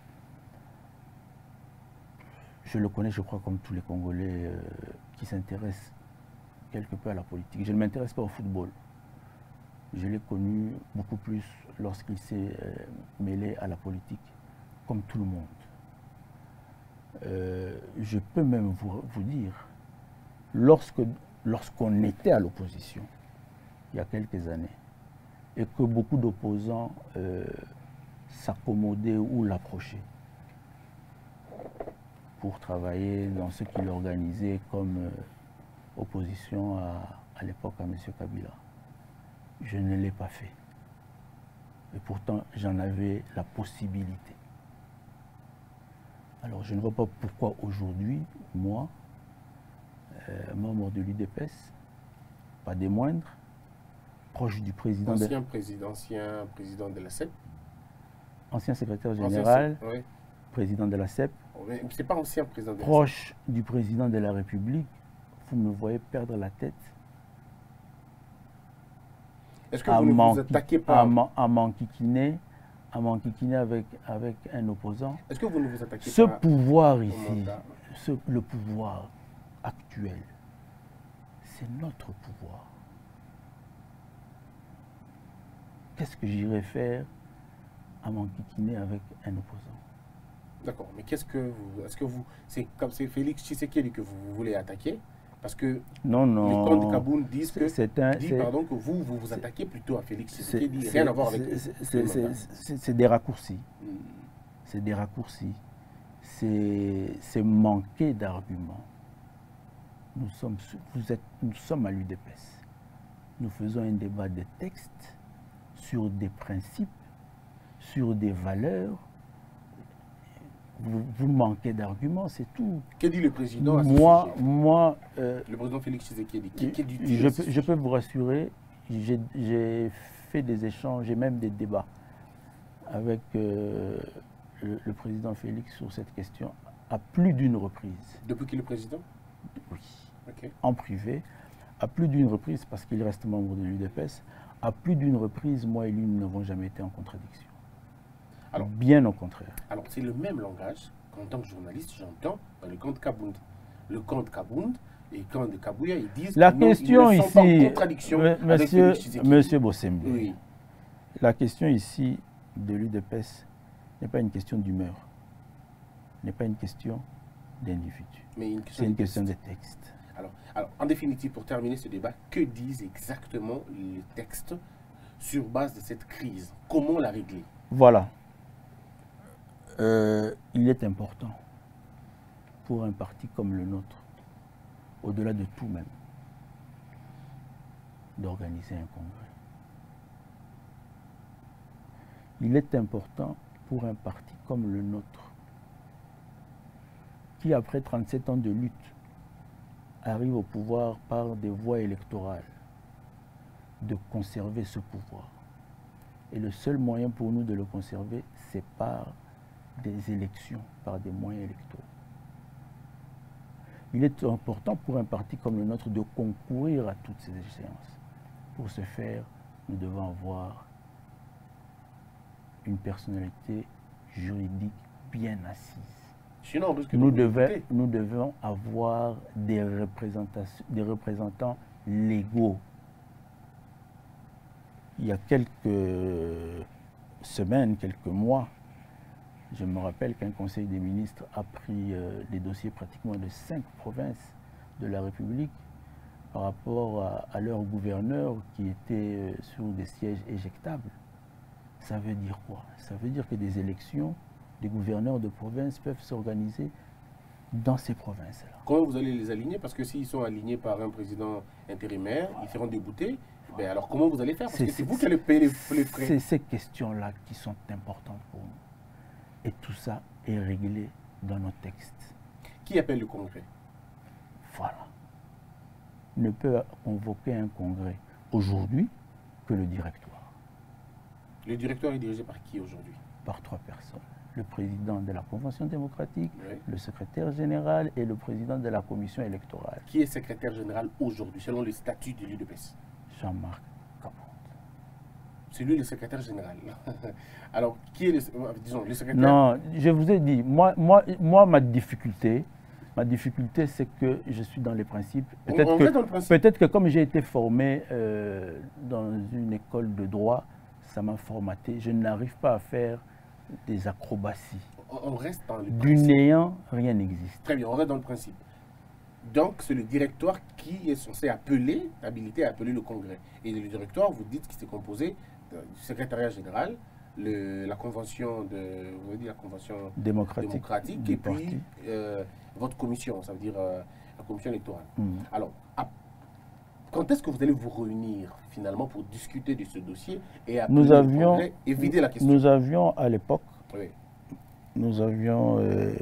Je le connais, je crois, comme tous les Congolais qui s'intéressent quelque peu à la politique. Je ne m'intéresse pas au football. Je l'ai connu beaucoup plus lorsqu'il s'est mêlé à la politique, comme tout le monde. Je peux même vous dire lorsqu'on était à l'opposition, il y a quelques années, et que beaucoup d'opposants s'accommodaient ou l'approchaient pour travailler dans ce qu'il organisait comme opposition à l'époque à M. Kabila. Je ne l'ai pas fait. Et pourtant, j'en avais la possibilité. Alors, je ne vois pas pourquoi aujourd'hui, moi, membre de l'UDPS, pas des moindres, proche du président... Ancien président de la CEP. Ancien secrétaire général, oui. Président de la CEP. C'est pas ancien président de la CEP. Proche du président de la République, vous me voyez perdre la tête. Est-ce que vous ne vous attaquez pas à m'enquiquiner avec un opposant? Est-ce que vous ne vous attaquez pas ce pouvoir ici, le pouvoir actuel, c'est notre pouvoir. Qu'est-ce que j'irais faire à m'enquiquiner avec un opposant? D'accord, mais c'est comme c'est Félix Tshisekedi que vous voulez attaquer? Parce que non, les camps de Kaboun disent que vous vous attaquez plutôt à Félix Tshisekedi, rien à voir avec c'est des raccourcis. C'est des raccourcis. C'est manquer d'arguments. Nous sommes à l'UDPS. Nous faisons un débat de textes sur des principes, sur des valeurs. Vous manquez d'arguments, c'est tout. Que dit le président à ce sujet? Le président Félix Tshisekedi, je peux vous rassurer, j'ai fait des échanges, j'ai même des débats avec le président Félix sur cette question à plus d'une reprise. Depuis qu'il est président? Oui. Okay. En privé, à plus d'une reprise, parce qu'il reste membre de l'UDPS, à plus d'une reprise, moi et lui, nous n'avons jamais été en contradiction. Alors, bien au contraire. Alors, c'est le même langage qu'en tant que journaliste, j'entends dans le camp de Kabound. Le camp de Kabound et le camp de Kabouya, ils disent la question ils ne ici, sont pas en contradiction avec Monsieur Bossembe, oui. La question ici de l'UDPS n'est pas une question d'humeur, n'est pas une question d'individu. C'est une question de texte. Alors, en définitive, pour terminer ce débat, que disent exactement les textes sur base de cette crise? Comment la régler? Voilà. Il est important pour un parti comme le nôtre, au-delà de tout même, d'organiser un congrès. Il est important pour un parti comme le nôtre, qui après 37 ans de lutte, arrive au pouvoir par des voies électorales, de conserver ce pouvoir. Et le seul moyen pour nous de le conserver, c'est par des élections, par des moyens électoraux. Il est important pour un parti comme le nôtre de concourir à toutes ces échéances. Pour ce faire, nous devons avoir une personnalité juridique bien assise. Sinon, nous devons avoir des représentants légaux. Il y a quelques semaines, quelques mois, je me rappelle qu'un conseil des ministres a pris les dossiers pratiquement de 5 provinces de la République par rapport à leurs gouverneurs qui étaient sur des sièges éjectables. Ça veut dire quoi? Ça veut dire que des élections, des gouverneurs de province peuvent s'organiser dans ces provinces-là. Comment vous allez les aligner? Parce que s'ils sont alignés par un président intérimaire, ils seront déboutés. Ben alors comment vous allez faire? Parce que c'est vous qui allez payer les frais. C'est ces questions-là qui sont importantes pour nous. Et tout ça est réglé dans nos textes. Qui appelle le congrès? Voilà. Ne peut convoquer un congrès aujourd'hui que le directoire. Le directoire est dirigé par qui aujourd'hui? Par 3 personnes. Le président de la Convention démocratique, oui. Le secrétaire général et le président de la commission électorale. Qui est secrétaire général aujourd'hui, selon le statut de l'UDPS? Jean-Marc Kabound. C'est lui le secrétaire général. Alors, qui est le secrétaire? Non, je vous ai dit, moi ma difficulté, c'est que je suis dans les principes. Peut-être que comme j'ai été formé dans une école de droit, ça m'a formaté. Je n'arrive pas à faire des acrobaties. On reste dans le principe. Du néant, rien n'existe. Très bien, on reste dans le principe. Donc, c'est le directoire qui est censé appeler, habilité à appeler le congrès. Et le directoire, vous dites qu'il s'est composé du secrétariat général, la convention vous avez dit la convention démocratique et puis votre commission, ça veut dire la commission électorale. Alors, quand est-ce que vous allez vous réunir finalement pour discuter de ce dossier et appeler le congrès et vider la question? Nous avions à l'époque, nous avions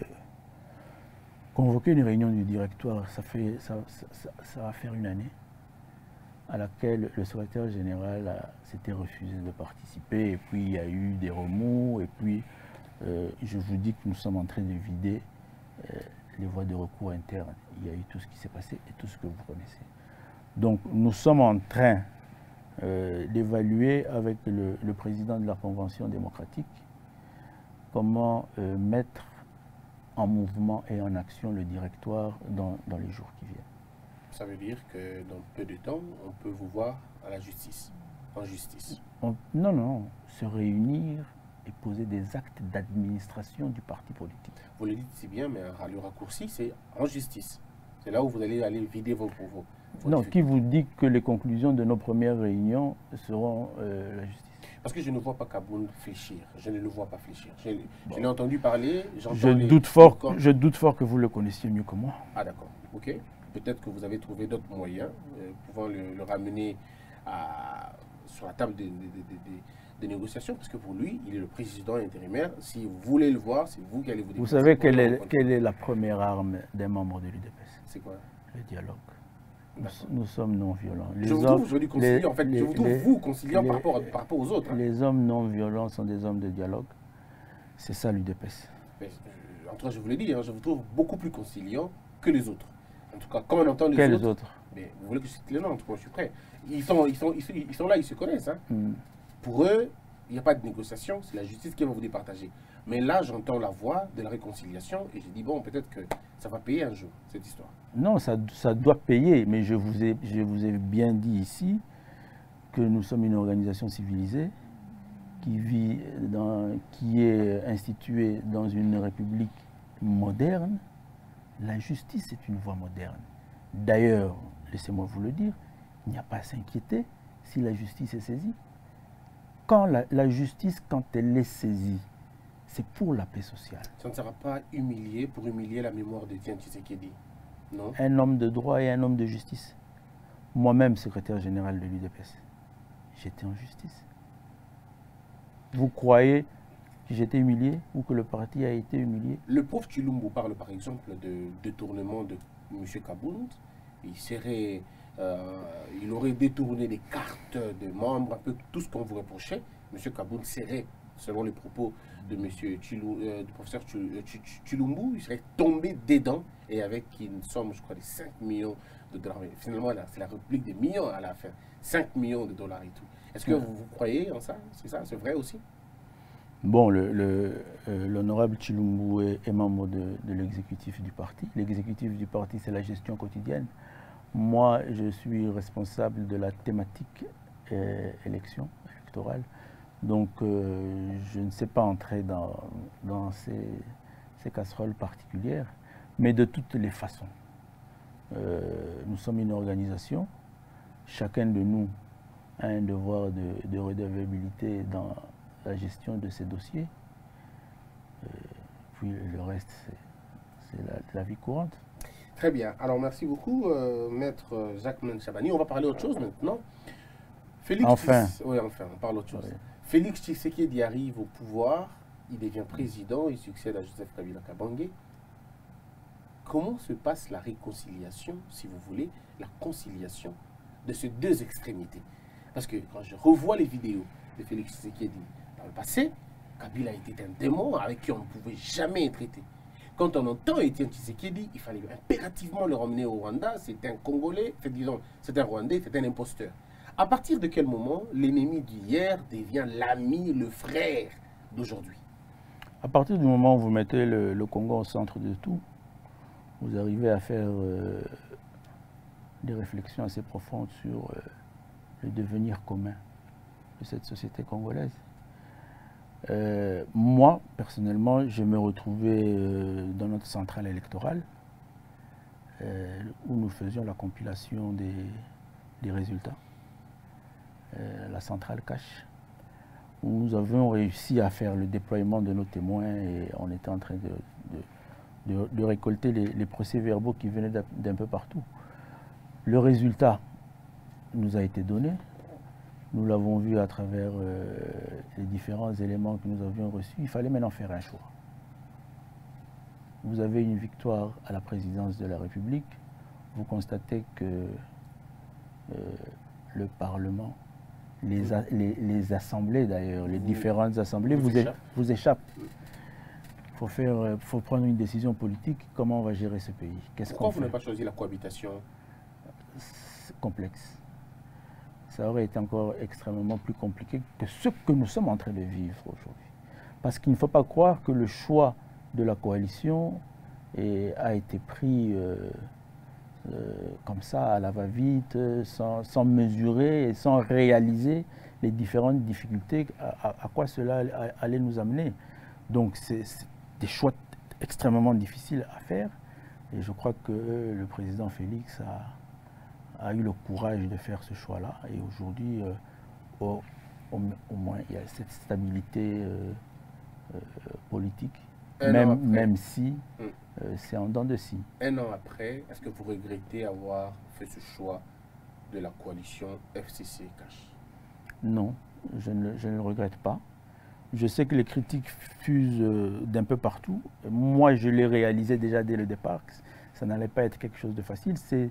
convoqué une réunion du directoire, ça va faire une année, à laquelle le secrétaire général s'était refusé de participer, et puis il y a eu des remous, et puis je vous dis que nous sommes en train de vider les voies de recours internes. Il y a eu tout ce qui s'est passé et tout ce que vous connaissez. Donc nous sommes en train d'évaluer avec le président de la Convention démocratique comment mettre en mouvement et en action le directoire dans les jours qui viennent. Ça veut dire que dans peu de temps, on peut vous voir à la justice, en justice. Non, se réunir et poser des actes d'administration du parti politique. Vous le dites si bien, mais le raccourci, c'est en justice. C'est là où vous allez aller vider vos non, qui vous dit que les conclusions de nos premières réunions seront la justice? Parce que je ne vois pas Kaboun fléchir. Je ne le vois pas fléchir. Je l'ai entendu parler. Je doute fort que vous le connaissiez mieux que moi. Ah d'accord, ok. Peut-être que vous avez trouvé d'autres moyens pouvant le ramener sur la table des négociations, parce que pour lui, il est le président intérimaire. Si vous voulez le voir, c'est vous qui allez vous déplacer. Vous savez quelle est la première arme d'un membre de l'UDPS? C'est quoi? Le dialogue. Nous sommes non-violents. Je vous trouve aujourd'hui conciliant, en fait. Je vous trouve vous conciliant par rapport aux autres. Les hommes non-violents sont des hommes de dialogue. C'est ça l'UDPS. En tout cas, je vous l'ai dit, je vous trouve beaucoup plus conciliant que les autres. En tout cas, quand on entend les autres. Mais vous voulez que je cite les noms? En tout cas, je suis prêt. Ils sont là, ils se connaissent. Pour eux, il n'y a pas de négociation, c'est la justice qui va vous départager. Mais là, j'entends la voix de la réconciliation et je dis, bon, peut-être que ça va payer un jour, cette histoire. Non, ça doit payer, mais je vous ai bien dit ici que nous sommes une organisation civilisée qui est instituée dans une république moderne. La justice est une voie moderne. D'ailleurs, laissez-moi vous le dire, il n'y a pas à s'inquiéter si la justice est saisie. Quand la justice, quand elle est saisie, c'est pour la paix sociale. Ça ne sera pas humilié pour humilier la mémoire d'Étienne Tshisekedi, non? Un homme de droit et un homme de justice. Moi-même, secrétaire général de l'UDPS, j'étais en justice. Vous croyez que j'étais humilié ou que le parti a été humilié? Le pauvre Tshilombo parle par exemple de détournement de M. Kabound. Il aurait détourné des cartes de membres, un peu tout ce qu'on vous reprochait. M. Kabound serait, selon les propos de du professeur Tshilombo, il serait tombé dedans et avec une somme, je crois, de 5 millions de dollars. Mais finalement, c'est la réplique des millions à la fin. 5 millions de dollars et tout. Est-ce que vous croyez en ça? C'est ça? C'est vrai aussi? Bon, l'honorable Tshilombo est membre de l'exécutif du parti. L'exécutif du parti, c'est la gestion quotidienne. Moi, je suis responsable de la thématique électorale. Donc, je ne sais pas entrer dans ces casseroles particulières. Mais de toutes les façons, nous sommes une organisation. Chacun de nous a un devoir de redevabilité dans la gestion de ces dossiers. Puis le reste, c'est la vie courante. Très bien. Alors, merci beaucoup, Maître Jacquemain Chabani. On va parler autre chose maintenant. Oui, enfin, on parle autre chose. Oui. Félix Tshisekedi arrive au pouvoir, il devient président, il succède à Joseph Kabila Kabange. Comment se passe la réconciliation, si vous voulez, la conciliation de ces deux extrémités? Parce que quand je revois les vidéos de Félix Tshisekedi dans le passé, Kabila était un démon avec qui on ne pouvait jamais traiter. Quand on entend Étienne Tshisekedi, il fallait impérativement le ramener au Rwanda. C'est un Congolais, disons, c'est un Rwandais, c'est un imposteur. À partir de quel moment l'ennemi d'hier devient l'ami, le frère d'aujourd'hui? À partir du moment où vous mettez le Congo au centre de tout, vous arrivez à faire des réflexions assez profondes sur le devenir commun de cette société congolaise. Moi, personnellement, je me retrouvais dans notre centrale électorale. où nous faisions la compilation des résultats, la centrale cash, où nous avions réussi à faire le déploiement de nos témoins et on était en train de récolter les procès-verbaux qui venaient d'un peu partout. Le résultat nous a été donné. Nous l'avons vu à travers les différents éléments que nous avions reçus. Il fallait maintenant faire un choix. Vous avez une victoire à la présidence de la République. Vous constatez que le Parlement, les assemblées d'ailleurs, les différentes assemblées vous échappent. Il faut prendre une décision politique. Comment on va gérer ce pays? Pourquoi vous n'avez pas choisi la cohabitation? Complexe. Ça aurait été encore extrêmement plus compliqué que ce que nous sommes en train de vivre aujourd'hui. Parce qu'il ne faut pas croire que le choix de la coalition a été pris comme ça, à la va-vite, sans mesurer et sans réaliser les différentes difficultés à quoi cela allait nous amener. Donc c'est des choix extrêmement difficiles à faire. Et je crois que le président Félix a eu le courage de faire ce choix-là. Et aujourd'hui, au moins, il y a cette stabilité politique, même si c'est en dents de scie. Un an après, est-ce que vous regrettez avoir fait ce choix de la coalition FCC-Cash? Non, je ne le regrette pas. Je sais que les critiques fusent d'un peu partout. Moi, je l'ai réalisé déjà dès le départ. Ça n'allait pas être quelque chose de facile. C'est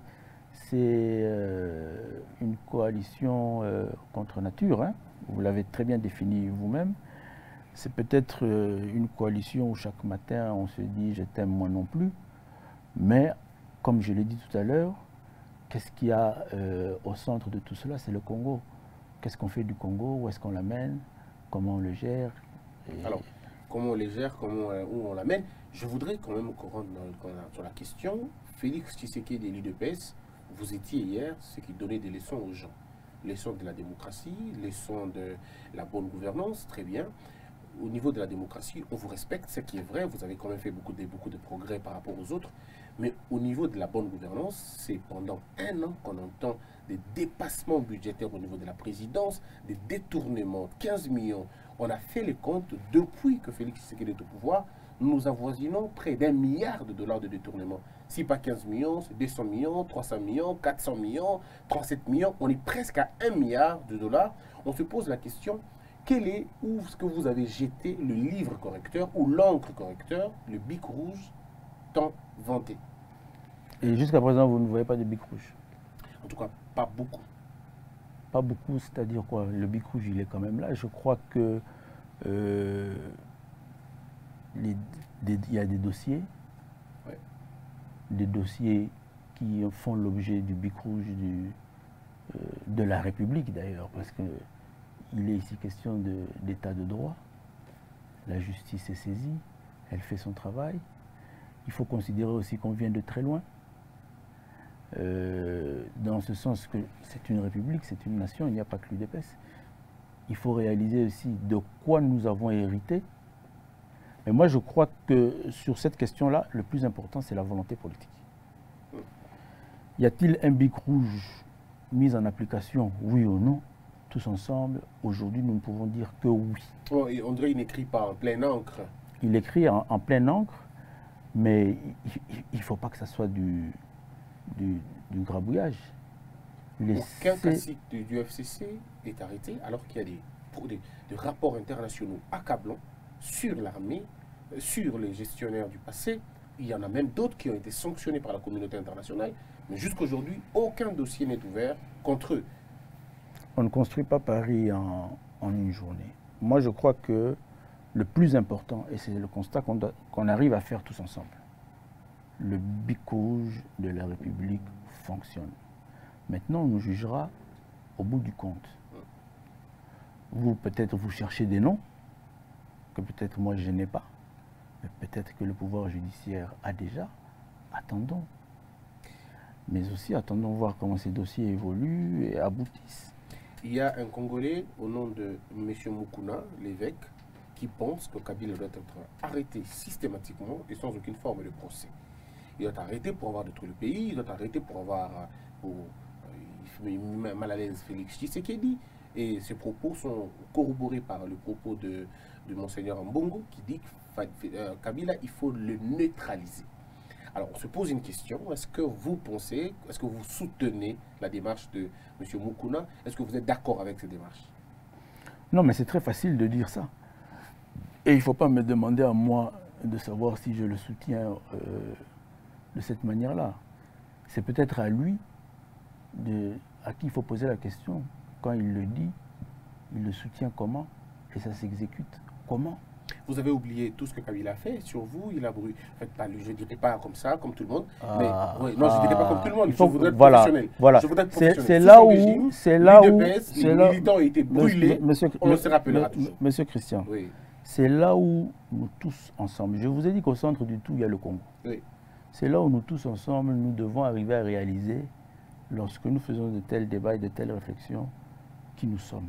une coalition contre nature, hein. Vous l'avez très bien défini vous-même. C'est peut-être une coalition où chaque matin on se dit « je t'aime moi non plus ». Mais comme je l'ai dit tout à l'heure, qu'est-ce qu'il y a au centre de tout cela? C'est le Congo. Qu'est-ce qu'on fait du Congo? Où est-ce qu'on l'amène? Comment on le gère? Alors, comment on les gère? Où on l'amène? Je voudrais quand même qu'on rentre sur la question. Félix Tshisekedi, l'UDPS, vous étiez hier ce qui donnait des leçons aux gens. Leçons de la démocratie, leçons de la bonne gouvernance, très bien. Au niveau de la démocratie, on vous respecte, ce qui est vrai, vous avez quand même fait beaucoup de progrès par rapport aux autres. Mais au niveau de la bonne gouvernance, c'est pendant un an qu'on entend des dépassements budgétaires au niveau de la présidence, des détournements, 15 millions. On a fait les comptes depuis que Félix Tshisekedi est au pouvoir. Nous avoisinons près d'1 milliard de dollars de détournement. Si pas 15 millions, c'est 200 millions, 300 millions, 400 millions, 37 millions. On est presque à 1 milliard de dollars. On se pose la question, où est-ce que vous avez jeté le livre correcteur ou l'encre correcteur, le bic rouge tant vanté? Et jusqu'à présent, vous ne voyez pas de bic rouge? En tout cas, pas beaucoup. Pas beaucoup, c'est-à-dire quoi? Le bic rouge, il est quand même là. Je crois que il y a des dossiers, ouais. Des dossiers qui font l'objet du bic rouge de la République d'ailleurs, parce qu'il est ici question d'état de droit. La justice est saisie, elle fait son travail. Il faut considérer aussi qu'on vient de très loin, dans ce sens que c'est une république, c'est une nation, il n'y a pas que l'UDPS. Il faut réaliser aussi de quoi nous avons hérité. Mais moi, je crois que sur cette question-là, le plus important, c'est la volonté politique. Y a-t-il un bic rouge mis en application, oui ou non? Tous ensemble, aujourd'hui, nous ne pouvons dire que oui. Oh, et André, il n'écrit pas en pleine encre. Il écrit en pleine encre, mais il ne faut pas que ça soit du grabouillage. Aucun cacique du FCC est arrêté, alors qu'il y a des rapports internationaux accablants sur l'armée, sur les gestionnaires du passé. Il y en a même d'autres qui ont été sanctionnés par la communauté internationale. Mais jusqu'à aujourd'hui, aucun dossier n'est ouvert contre eux. On ne construit pas Paris en une journée. Moi, je crois que le plus important, et c'est le constat qu'on arrive à faire tous ensemble, le bic rouge de la République fonctionne. Maintenant, on nous jugera au bout du compte. Vous, peut-être, vous cherchez des noms que peut-être moi, je n'ai pas. Mais peut-être que le pouvoir judiciaire a déjà. Attendons. Mais aussi, attendons voir comment ces dossiers évoluent et aboutissent. Il y a un Congolais au nom de M. Mukuna, l'évêque, qui pense que Kabila doit être arrêté systématiquement et sans aucune forme de procès. il doit arrêter pour avoir détruit le pays, il doit arrêter pour avoir... il met mal à l'aise Félix Tshisekedi. Et ces propos sont corroborés par le propos de Monseigneur Mbongo qui dit que Kabila, il faut le neutraliser. Alors, on se pose une question. Est-ce que vous pensez, est-ce que vous soutenez la démarche de M. Moukouna? Est-ce que vous êtes d'accord avec cette démarche? Non, mais c'est très facile de dire ça. Et il ne faut pas me demander à moi de savoir si je le soutiens de cette manière-là. C'est peut-être à lui à qui il faut poser la question. Quand il le dit, il le soutient comment? Et ça s'exécute comment? Vous avez oublié tout ce que Kabila a fait sur vous. Il a brûlé. En fait, je ne dirais pas comme ça, comme tout le monde. Mais non, je ne dirais pas comme tout le monde. Je voudrais être professionnel. Voilà. C'est là où. Les militants ont été brûlés. On se rappellera toujours. Monsieur Christian, oui. C'est là où nous tous ensemble. Je vous ai dit qu'au centre du tout, il y a le Congo. Oui. C'est là où nous tous ensemble, nous devons arriver à réaliser, lorsque nous faisons de tels débats et de telles réflexions, qui nous sommes.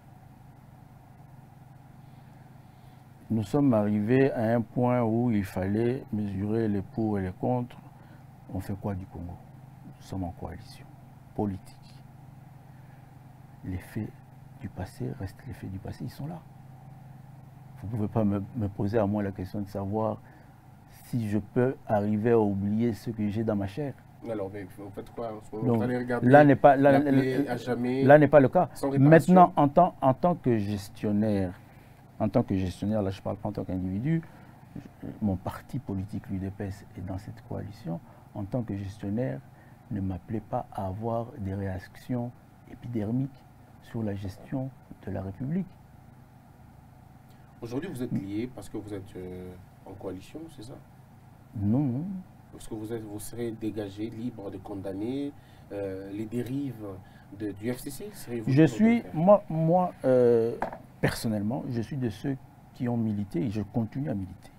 Nous sommes arrivés à un point où il fallait mesurer les pour et les contre. On fait quoi du Congo? Nous sommes en coalition politique. Les faits du passé restent les faits du passé, ils sont là. Vous ne pouvez pas me poser à moi la question de savoir si je peux arriver à oublier ce que j'ai dans ma chair. Alors, mais vous faites quoi en ce moment? Vous allez regarder là n'est pas, là n'est pas le cas. Maintenant, en tant que gestionnaire, là je parle pas en tant qu'individu, mon parti politique, l'UDPS, est dans cette coalition. En tant que gestionnaire, ne m'appelez pas à avoir des réactions épidermiques sur la gestion de la République. Aujourd'hui, vous êtes liés parce que vous êtes en coalition, c'est ça? Non. Parce que vous serez dégagé, libre de condamner les dérives du FCC? Je suis, moi personnellement, je suis de ceux qui ont milité et je continue à militer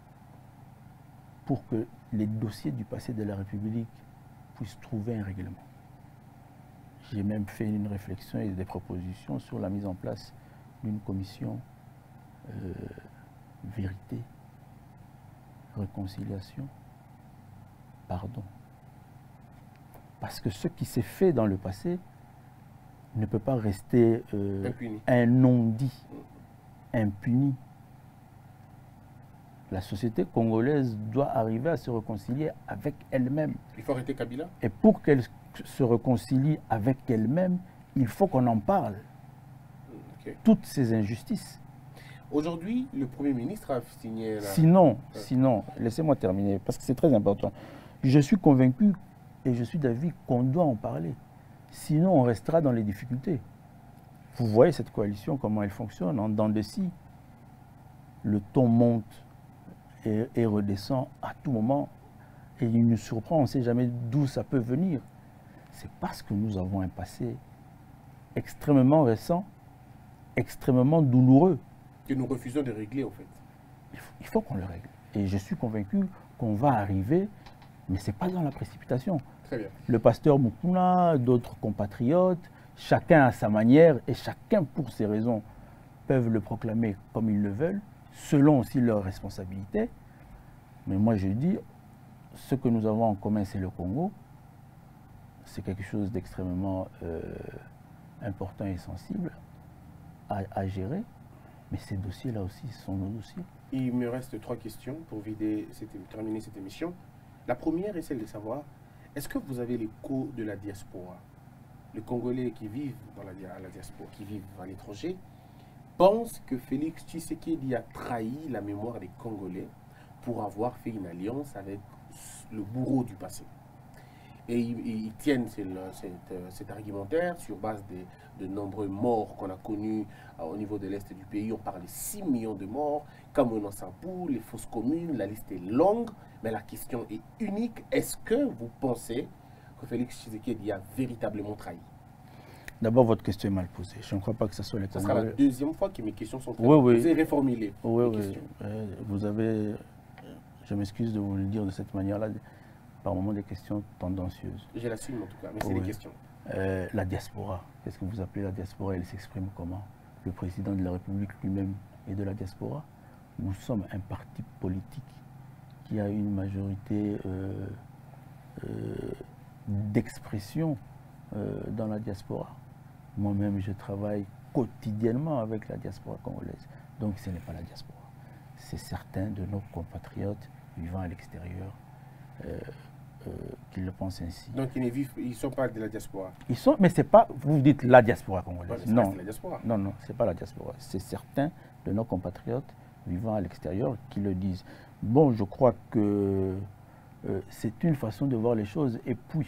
pour que les dossiers du passé de la République puissent trouver un règlement. J'ai même fait une réflexion et des propositions sur la mise en place d'une commission vérité, réconciliation, pardon. Parce que ce qui s'est fait dans le passé ne peut pas rester un non-dit, impuni. La société congolaise doit arriver à se réconcilier avec elle-même. Il faut arrêter Kabila. Et pour qu'elle se réconcilie avec elle-même, il faut qu'on en parle. Toutes ces injustices. Aujourd'hui, le Premier ministre a signé... Sinon, laissez-moi terminer, parce que c'est très important. Je suis convaincu et je suis d'avis qu'on doit en parler. Sinon, on restera dans les difficultés. Vous voyez cette coalition, comment elle fonctionne, en dents de scie. Le ton monte et redescend à tout moment. Et il nous surprend, on ne sait jamais d'où ça peut venir. C'est parce que nous avons un passé extrêmement récent, extrêmement douloureux. Que nous refusons de régler, en fait. Il faut qu'on le règle. Et je suis convaincu qu'on va arriver, mais ce n'est pas dans la précipitation. Très bien. Le pasteur Moukouna, d'autres compatriotes, chacun à sa manière et chacun pour ses raisons peuvent le proclamer comme ils le veulent, selon aussi leurs responsabilités. Mais moi je dis, ce que nous avons en commun, c'est le Congo. C'est quelque chose d'extrêmement important et sensible à gérer. Mais ces dossiers-là aussi sont nos dossiers. Il me reste 3 questions pour terminer cette émission. La première est celle de savoir, est-ce que vous avez l'écho de la diaspora? Les Congolais qui vivent à la diaspora, qui vivent à l'étranger, pensent que Félix Tshisekedi a trahi la mémoire des Congolais pour avoir fait une alliance avec le bourreau du passé. Et ils tiennent cet argumentaire sur base de nombreux morts qu'on a connus au niveau de l'Est du pays. On parle de 6 millions de morts, Cameroun en Sampou, les fosses communes, la liste est longue, mais la question est unique. Est-ce que vous pensez que Félix Tshisekedi a véritablement trahi? D'abord, votre question est mal posée. Je ne crois pas que ce soit les Congolais. Congolais. Ce sera la deuxième fois que mes questions sont très posées. Vous avez reformulé les questions. Vous avez, je m'excuse de vous le dire de cette manière-là, par moments des questions tendancieuses. Je l'assume en tout cas, mais c'est des questions. La diaspora, qu'est-ce que vous appelez la diaspora? Elle s'exprime comment? Le président de la République lui-même est de la diaspora. Nous sommes un parti politique qui a une majorité d'expression dans la diaspora. Moi-même, je travaille quotidiennement avec la diaspora congolaise. Donc ce n'est pas la diaspora. C'est certains de nos compatriotes vivant à l'extérieur qui le pensent ainsi. Donc ils ne sont pas de la diaspora. Ils sont, mais c'est pas, vous dites la diaspora congolaise. Non, Non, la diaspora. non, c'est pas la diaspora. C'est certains de nos compatriotes vivant à l'extérieur qui le disent. Bon, je crois que c'est une façon de voir les choses. Et puis,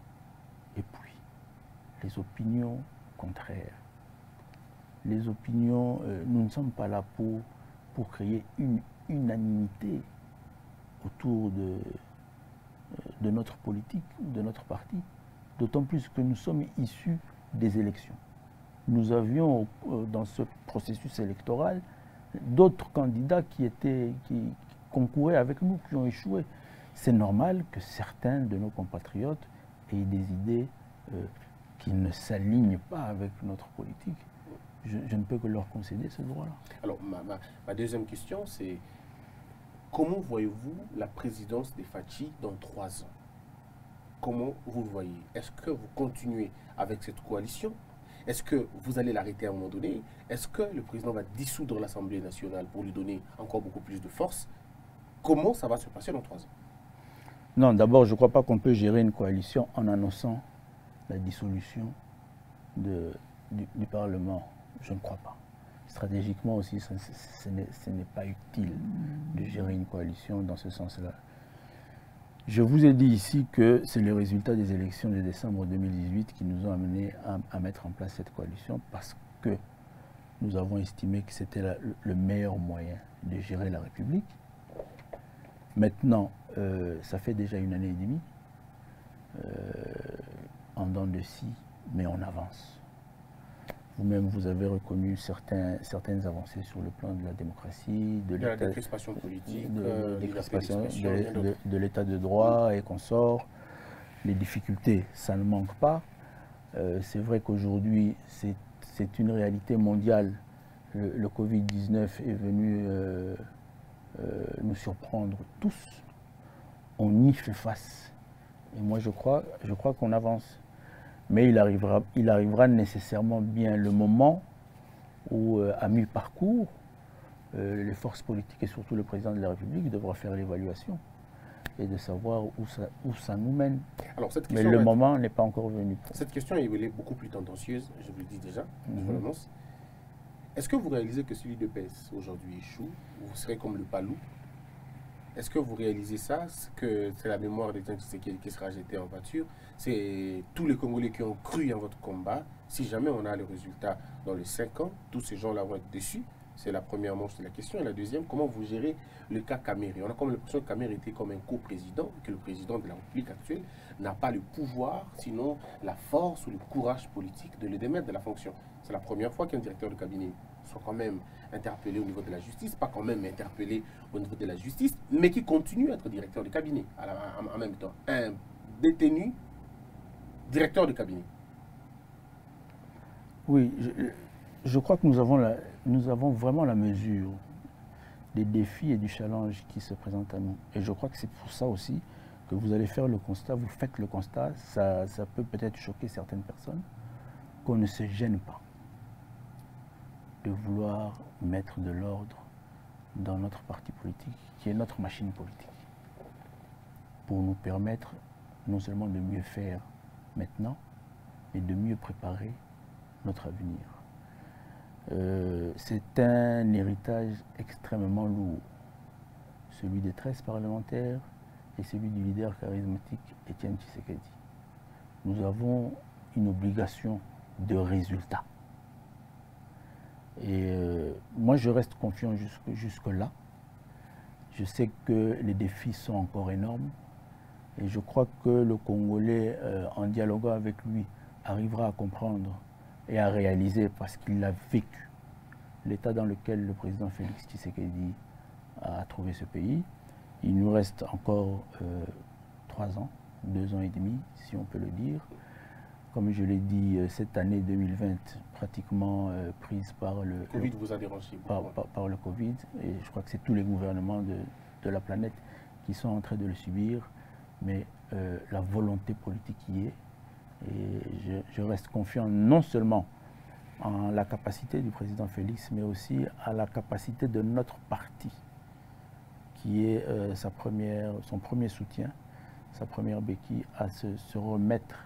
les opinions contraires. Les opinions, nous ne sommes pas là pour créer une unanimité autour de notre politique, de notre parti. D'autant plus que nous sommes issus des élections. Nous avions dans ce processus électoral d'autres candidats qui concouraient avec nous, qui ont échoué. C'est normal que certains de nos compatriotes aient des idées qui ne s'alignent pas avec notre politique. Je ne peux que leur concéder ce droit-là. Alors, ma deuxième question, c'est comment voyez-vous la présidence des Fathi dans 3 ans? Comment vous le voyez? Est-ce que vous continuez avec cette coalition? Est-ce que vous allez l'arrêter à un moment donné? Est-ce que le président va dissoudre l'Assemblée nationale pour lui donner encore beaucoup plus de force? Comment ça va se passer dans 3 ans? Non, d'abord, je ne crois pas qu'on peut gérer une coalition en annonçant la dissolution du Parlement. Je ne crois pas. Stratégiquement aussi, ce n'est pas utile de gérer une coalition dans ce sens-là. Je vous ai dit ici que c'est le résultat des élections de décembre 2018 qui nous ont amenés à mettre en place cette coalition parce que nous avons estimé que c'était le meilleur moyen de gérer la République. Maintenant, ça fait déjà 1 année et demie, en dents de scie, mais on avance. Vous-même, vous avez reconnu certaines avancées sur le plan de la démocratie, de la décrispation politique, de l'état de droit et consorts. Les difficultés, ça ne manque pas. C'est vrai qu'aujourd'hui, c'est une réalité mondiale. Le Covid-19 est venu nous surprendre tous. On y fait face. Et moi, je crois qu'on avance. Mais il arrivera nécessairement bien le moment où, à mi-parcours, les forces politiques et surtout le président de la République devra faire l'évaluation et de savoir où ça nous mène. Alors, cette question, mais le moment n'est pas encore venu. Cette question est beaucoup plus tendancieuse, je vous le dis déjà, je vous l'annonce. Est-ce que vous réalisez que celui de PES aujourd'hui échoue? Vous serez comme le Palou? Est-ce que vous réalisez ça, que c'est la mémoire des gens qui sera jetée en pâture? C'est tous les Congolais qui ont cru en votre combat. Si jamais on a le résultat dans les 5 ans, tous ces gens-là vont être déçus. C'est la première manche de la question. Et la deuxième, comment vous gérez le cas Kamere? On a comme l'impression que Kamere était comme un co-président, que le président de la République actuelle n'a pas le pouvoir, sinon la force ou le courage politique de le démettre de la fonction. C'est la première fois qu'un directeur de cabinet soit quand même interpellé au niveau de la justice, pas quand même interpellé au niveau de la justice, mais qui continue à être directeur de cabinet en même temps. Un détenu directeur de cabinet. Oui, je crois que nous avons vraiment la mesure des défis et du challenge qui se présentent à nous. Et je crois que c'est pour ça aussi que vous allez faire le constat, vous faites le constat, ça peut peut-être choquer certaines personnes, qu'on ne se gêne pas de vouloir mettre de l'ordre dans notre parti politique, qui est notre machine politique, pour nous permettre non seulement de mieux faire maintenant, mais de mieux préparer notre avenir. C'est un héritage extrêmement lourd, celui des 13 parlementaires et celui du leader charismatique Étienne Tshisekedi. Nous avons une obligation de résultat. Et moi, je reste confiant jusque-là. Je sais que les défis sont encore énormes. Et je crois que le Congolais, en dialoguant avec lui, arrivera à comprendre et à réaliser, parce qu'il a vécu, l'état dans lequel le président Félix Tshisekedi a trouvé ce pays. Il nous reste encore 3 ans, 2 ans et demi, si on peut le dire. Comme je l'ai dit, cette année 2020, pratiquement prise par le Covid vous a dérangé par le Covid, et je crois que c'est tous les gouvernements de la planète qui sont en train de le subir, mais la volonté politique y est. Et je reste confiant non seulement en la capacité du président Félix, mais aussi à la capacité de notre parti, qui est son premier soutien, sa première béquille, à se remettre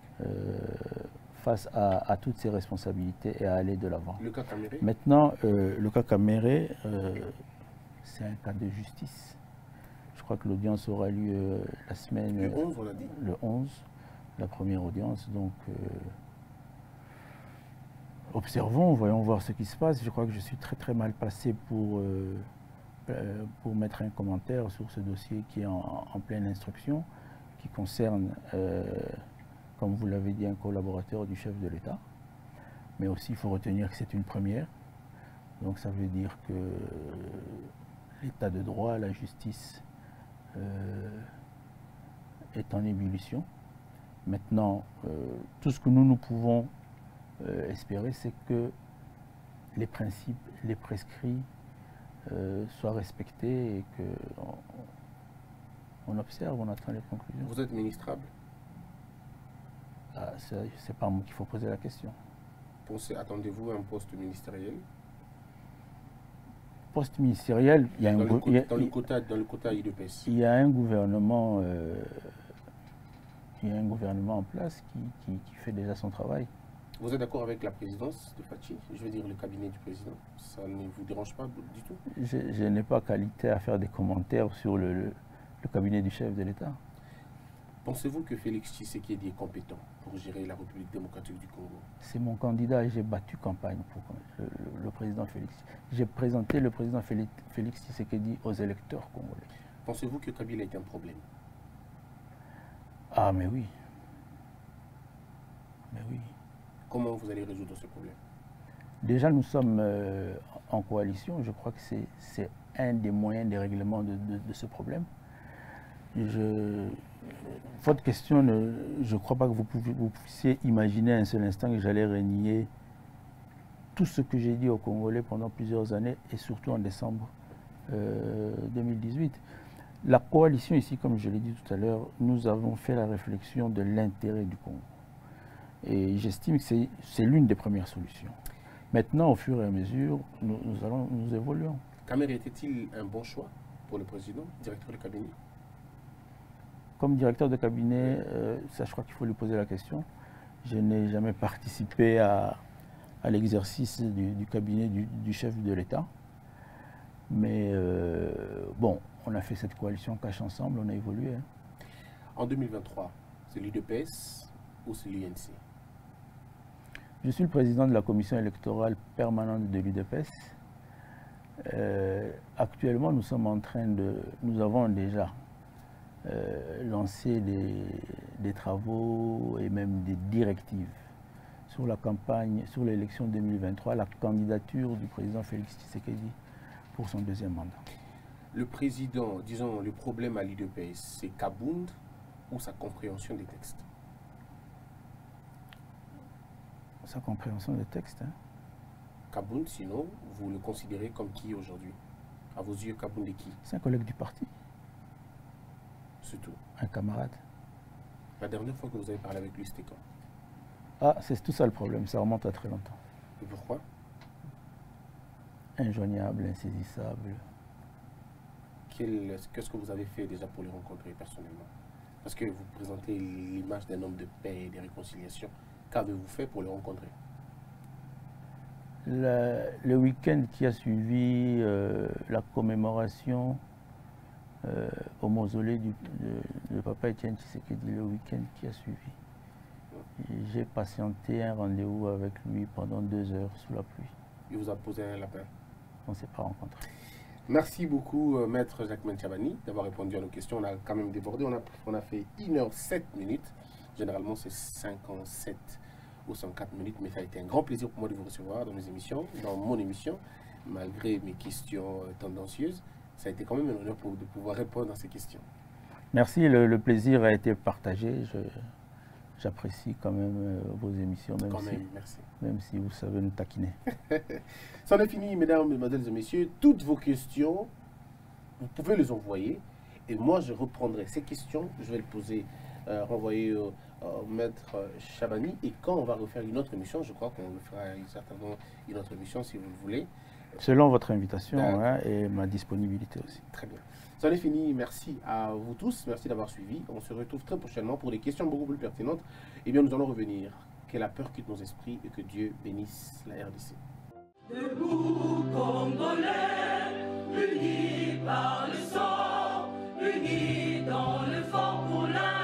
face à toutes ses responsabilités et à aller de l'avant. Le cas Caméré? Maintenant, le cas Caméré, c'est un cas de justice. Je crois que l'audience aura lieu la semaine... Le 11, on a dit? Le 11, la première audience. Donc, observons, voyons voir ce qui se passe. Je crois que je suis très très mal placé pour mettre un commentaire sur ce dossier qui est en pleine instruction, qui concerne, comme vous l'avez dit, un collaborateur du chef de l'État. Mais aussi, il faut retenir que c'est une première. Donc ça veut dire que l'état de droit, la justice est en ébullition. Maintenant, tout ce que nous pouvons espérer, c'est que les principes, les prescrits soient respectés et qu'on observe, on attend les conclusions. Vous êtes ministrable? Ah, c'est pas à moi qu'il faut poser la question. Attendez-vous à un poste ministériel? Poste ministériel, il y a dans le quota IDPS. Il y a un gouvernement, en place qui fait déjà son travail. Vous êtes d'accord avec la présidence de Fachi? Je veux dire le cabinet du président. Ça ne vous dérange pas du tout? Je n'ai pas qualité à faire des commentaires sur le cabinet du chef de l'État. Pensez-vous que Félix Tshisekedi est compétent pour gérer la République démocratique du Congo? C'est mon candidat et j'ai battu campagne pour le président Félix. J'ai présenté le président Félix Tshisekedi aux électeurs congolais. Pensez-vous que Kabila est un problème? Ah, mais oui. Mais oui. Comment vous allez résoudre ce problème? Déjà, nous sommes en coalition. Je crois que c'est un des moyens de règlement de ce problème. Votre question, je ne crois pas que vous puissiez imaginer un seul instant que j'allais renier tout ce que j'ai dit aux Congolais pendant plusieurs années et surtout en décembre 2018. La coalition ici, comme je l'ai dit tout à l'heure, nous avons fait la réflexion de l'intérêt du Congo. Et j'estime que c'est l'une des premières solutions. Maintenant, au fur et à mesure, nous évoluons. Caméré était-il un bon choix pour le président, directeur de cabinet? Comme directeur de cabinet, ça je crois qu'il faut lui poser la question. Je n'ai jamais participé à l'exercice du cabinet du chef de l'État. Mais bon, on a fait cette coalition cache ensemble, on a évolué. Hein. En 2023, c'est l'UDPS ou c'est l'UNC? Je suis le président de la commission électorale permanente de l'UDPS. Actuellement, nous avons déjà lancé des travaux et même des directives sur la campagne, sur l'élection 2023, la candidature du président Félix Tshisekedi pour son deuxième mandat. Le président, disons, le problème à l'UDPS, c'est Kabound ou sa compréhension des textes? Sa compréhension des textes. Hein. Kabound, sinon, vous le considérez comme qui aujourd'hui? À vos yeux, Kabound est qui? C'est un collègue du parti. C'est tout. Un camarade. La dernière fois que vous avez parlé avec lui, c'était quand? Ah, c'est tout ça le problème, ça remonte à très longtemps. Et pourquoi? Injoignable, insaisissable. Qu'est-ce que vous avez fait déjà pour le rencontrer personnellement? Parce que vous présentez l'image d'un homme de paix et de réconciliation. Qu'avez-vous fait pour le rencontrer? Le week-end qui a suivi la commémoration au mausolée de Papa Etienne Tshisekedi, le week-end qui a suivi, j'ai patienté un rendez-vous avec lui pendant 2 heures sous la pluie. Il vous a posé un lapin? On ne s'est pas rencontrés. Merci beaucoup, Maître Jacquemain Tchabani, d'avoir répondu à nos questions. On a quand même débordé. On a fait 1h07. Généralement, c'est 57 ou 104 minutes. Mais ça a été un grand plaisir pour moi de vous recevoir dans mes émissions, dans mon émission, malgré mes questions tendancieuses. Ça a été quand même un honneur de pouvoir répondre à ces questions. Merci. Le plaisir a été partagé. J'apprécie quand même vos émissions, même si vous savez nous taquiner. C'en est fini, mesdames, mesdemoiselles et messieurs. Toutes vos questions, vous pouvez les envoyer Et moi, je reprendrai ces questions, je vais le poser, renvoyer au maître Chabani. Et quand on va refaire une autre émission, je crois qu'on fera certainement une autre émission si vous le voulez. Selon votre invitation et ma disponibilité aussi. Très bien. C'en est fini. Merci à vous tous. Merci d'avoir suivi. On se retrouve très prochainement pour des questions beaucoup plus pertinentes. Eh bien, nous allons revenir. Que la peur quitte nos esprits et que Dieu bénisse la RDC. Debout, Congolais, unis par le sang, unis dans le fort pour la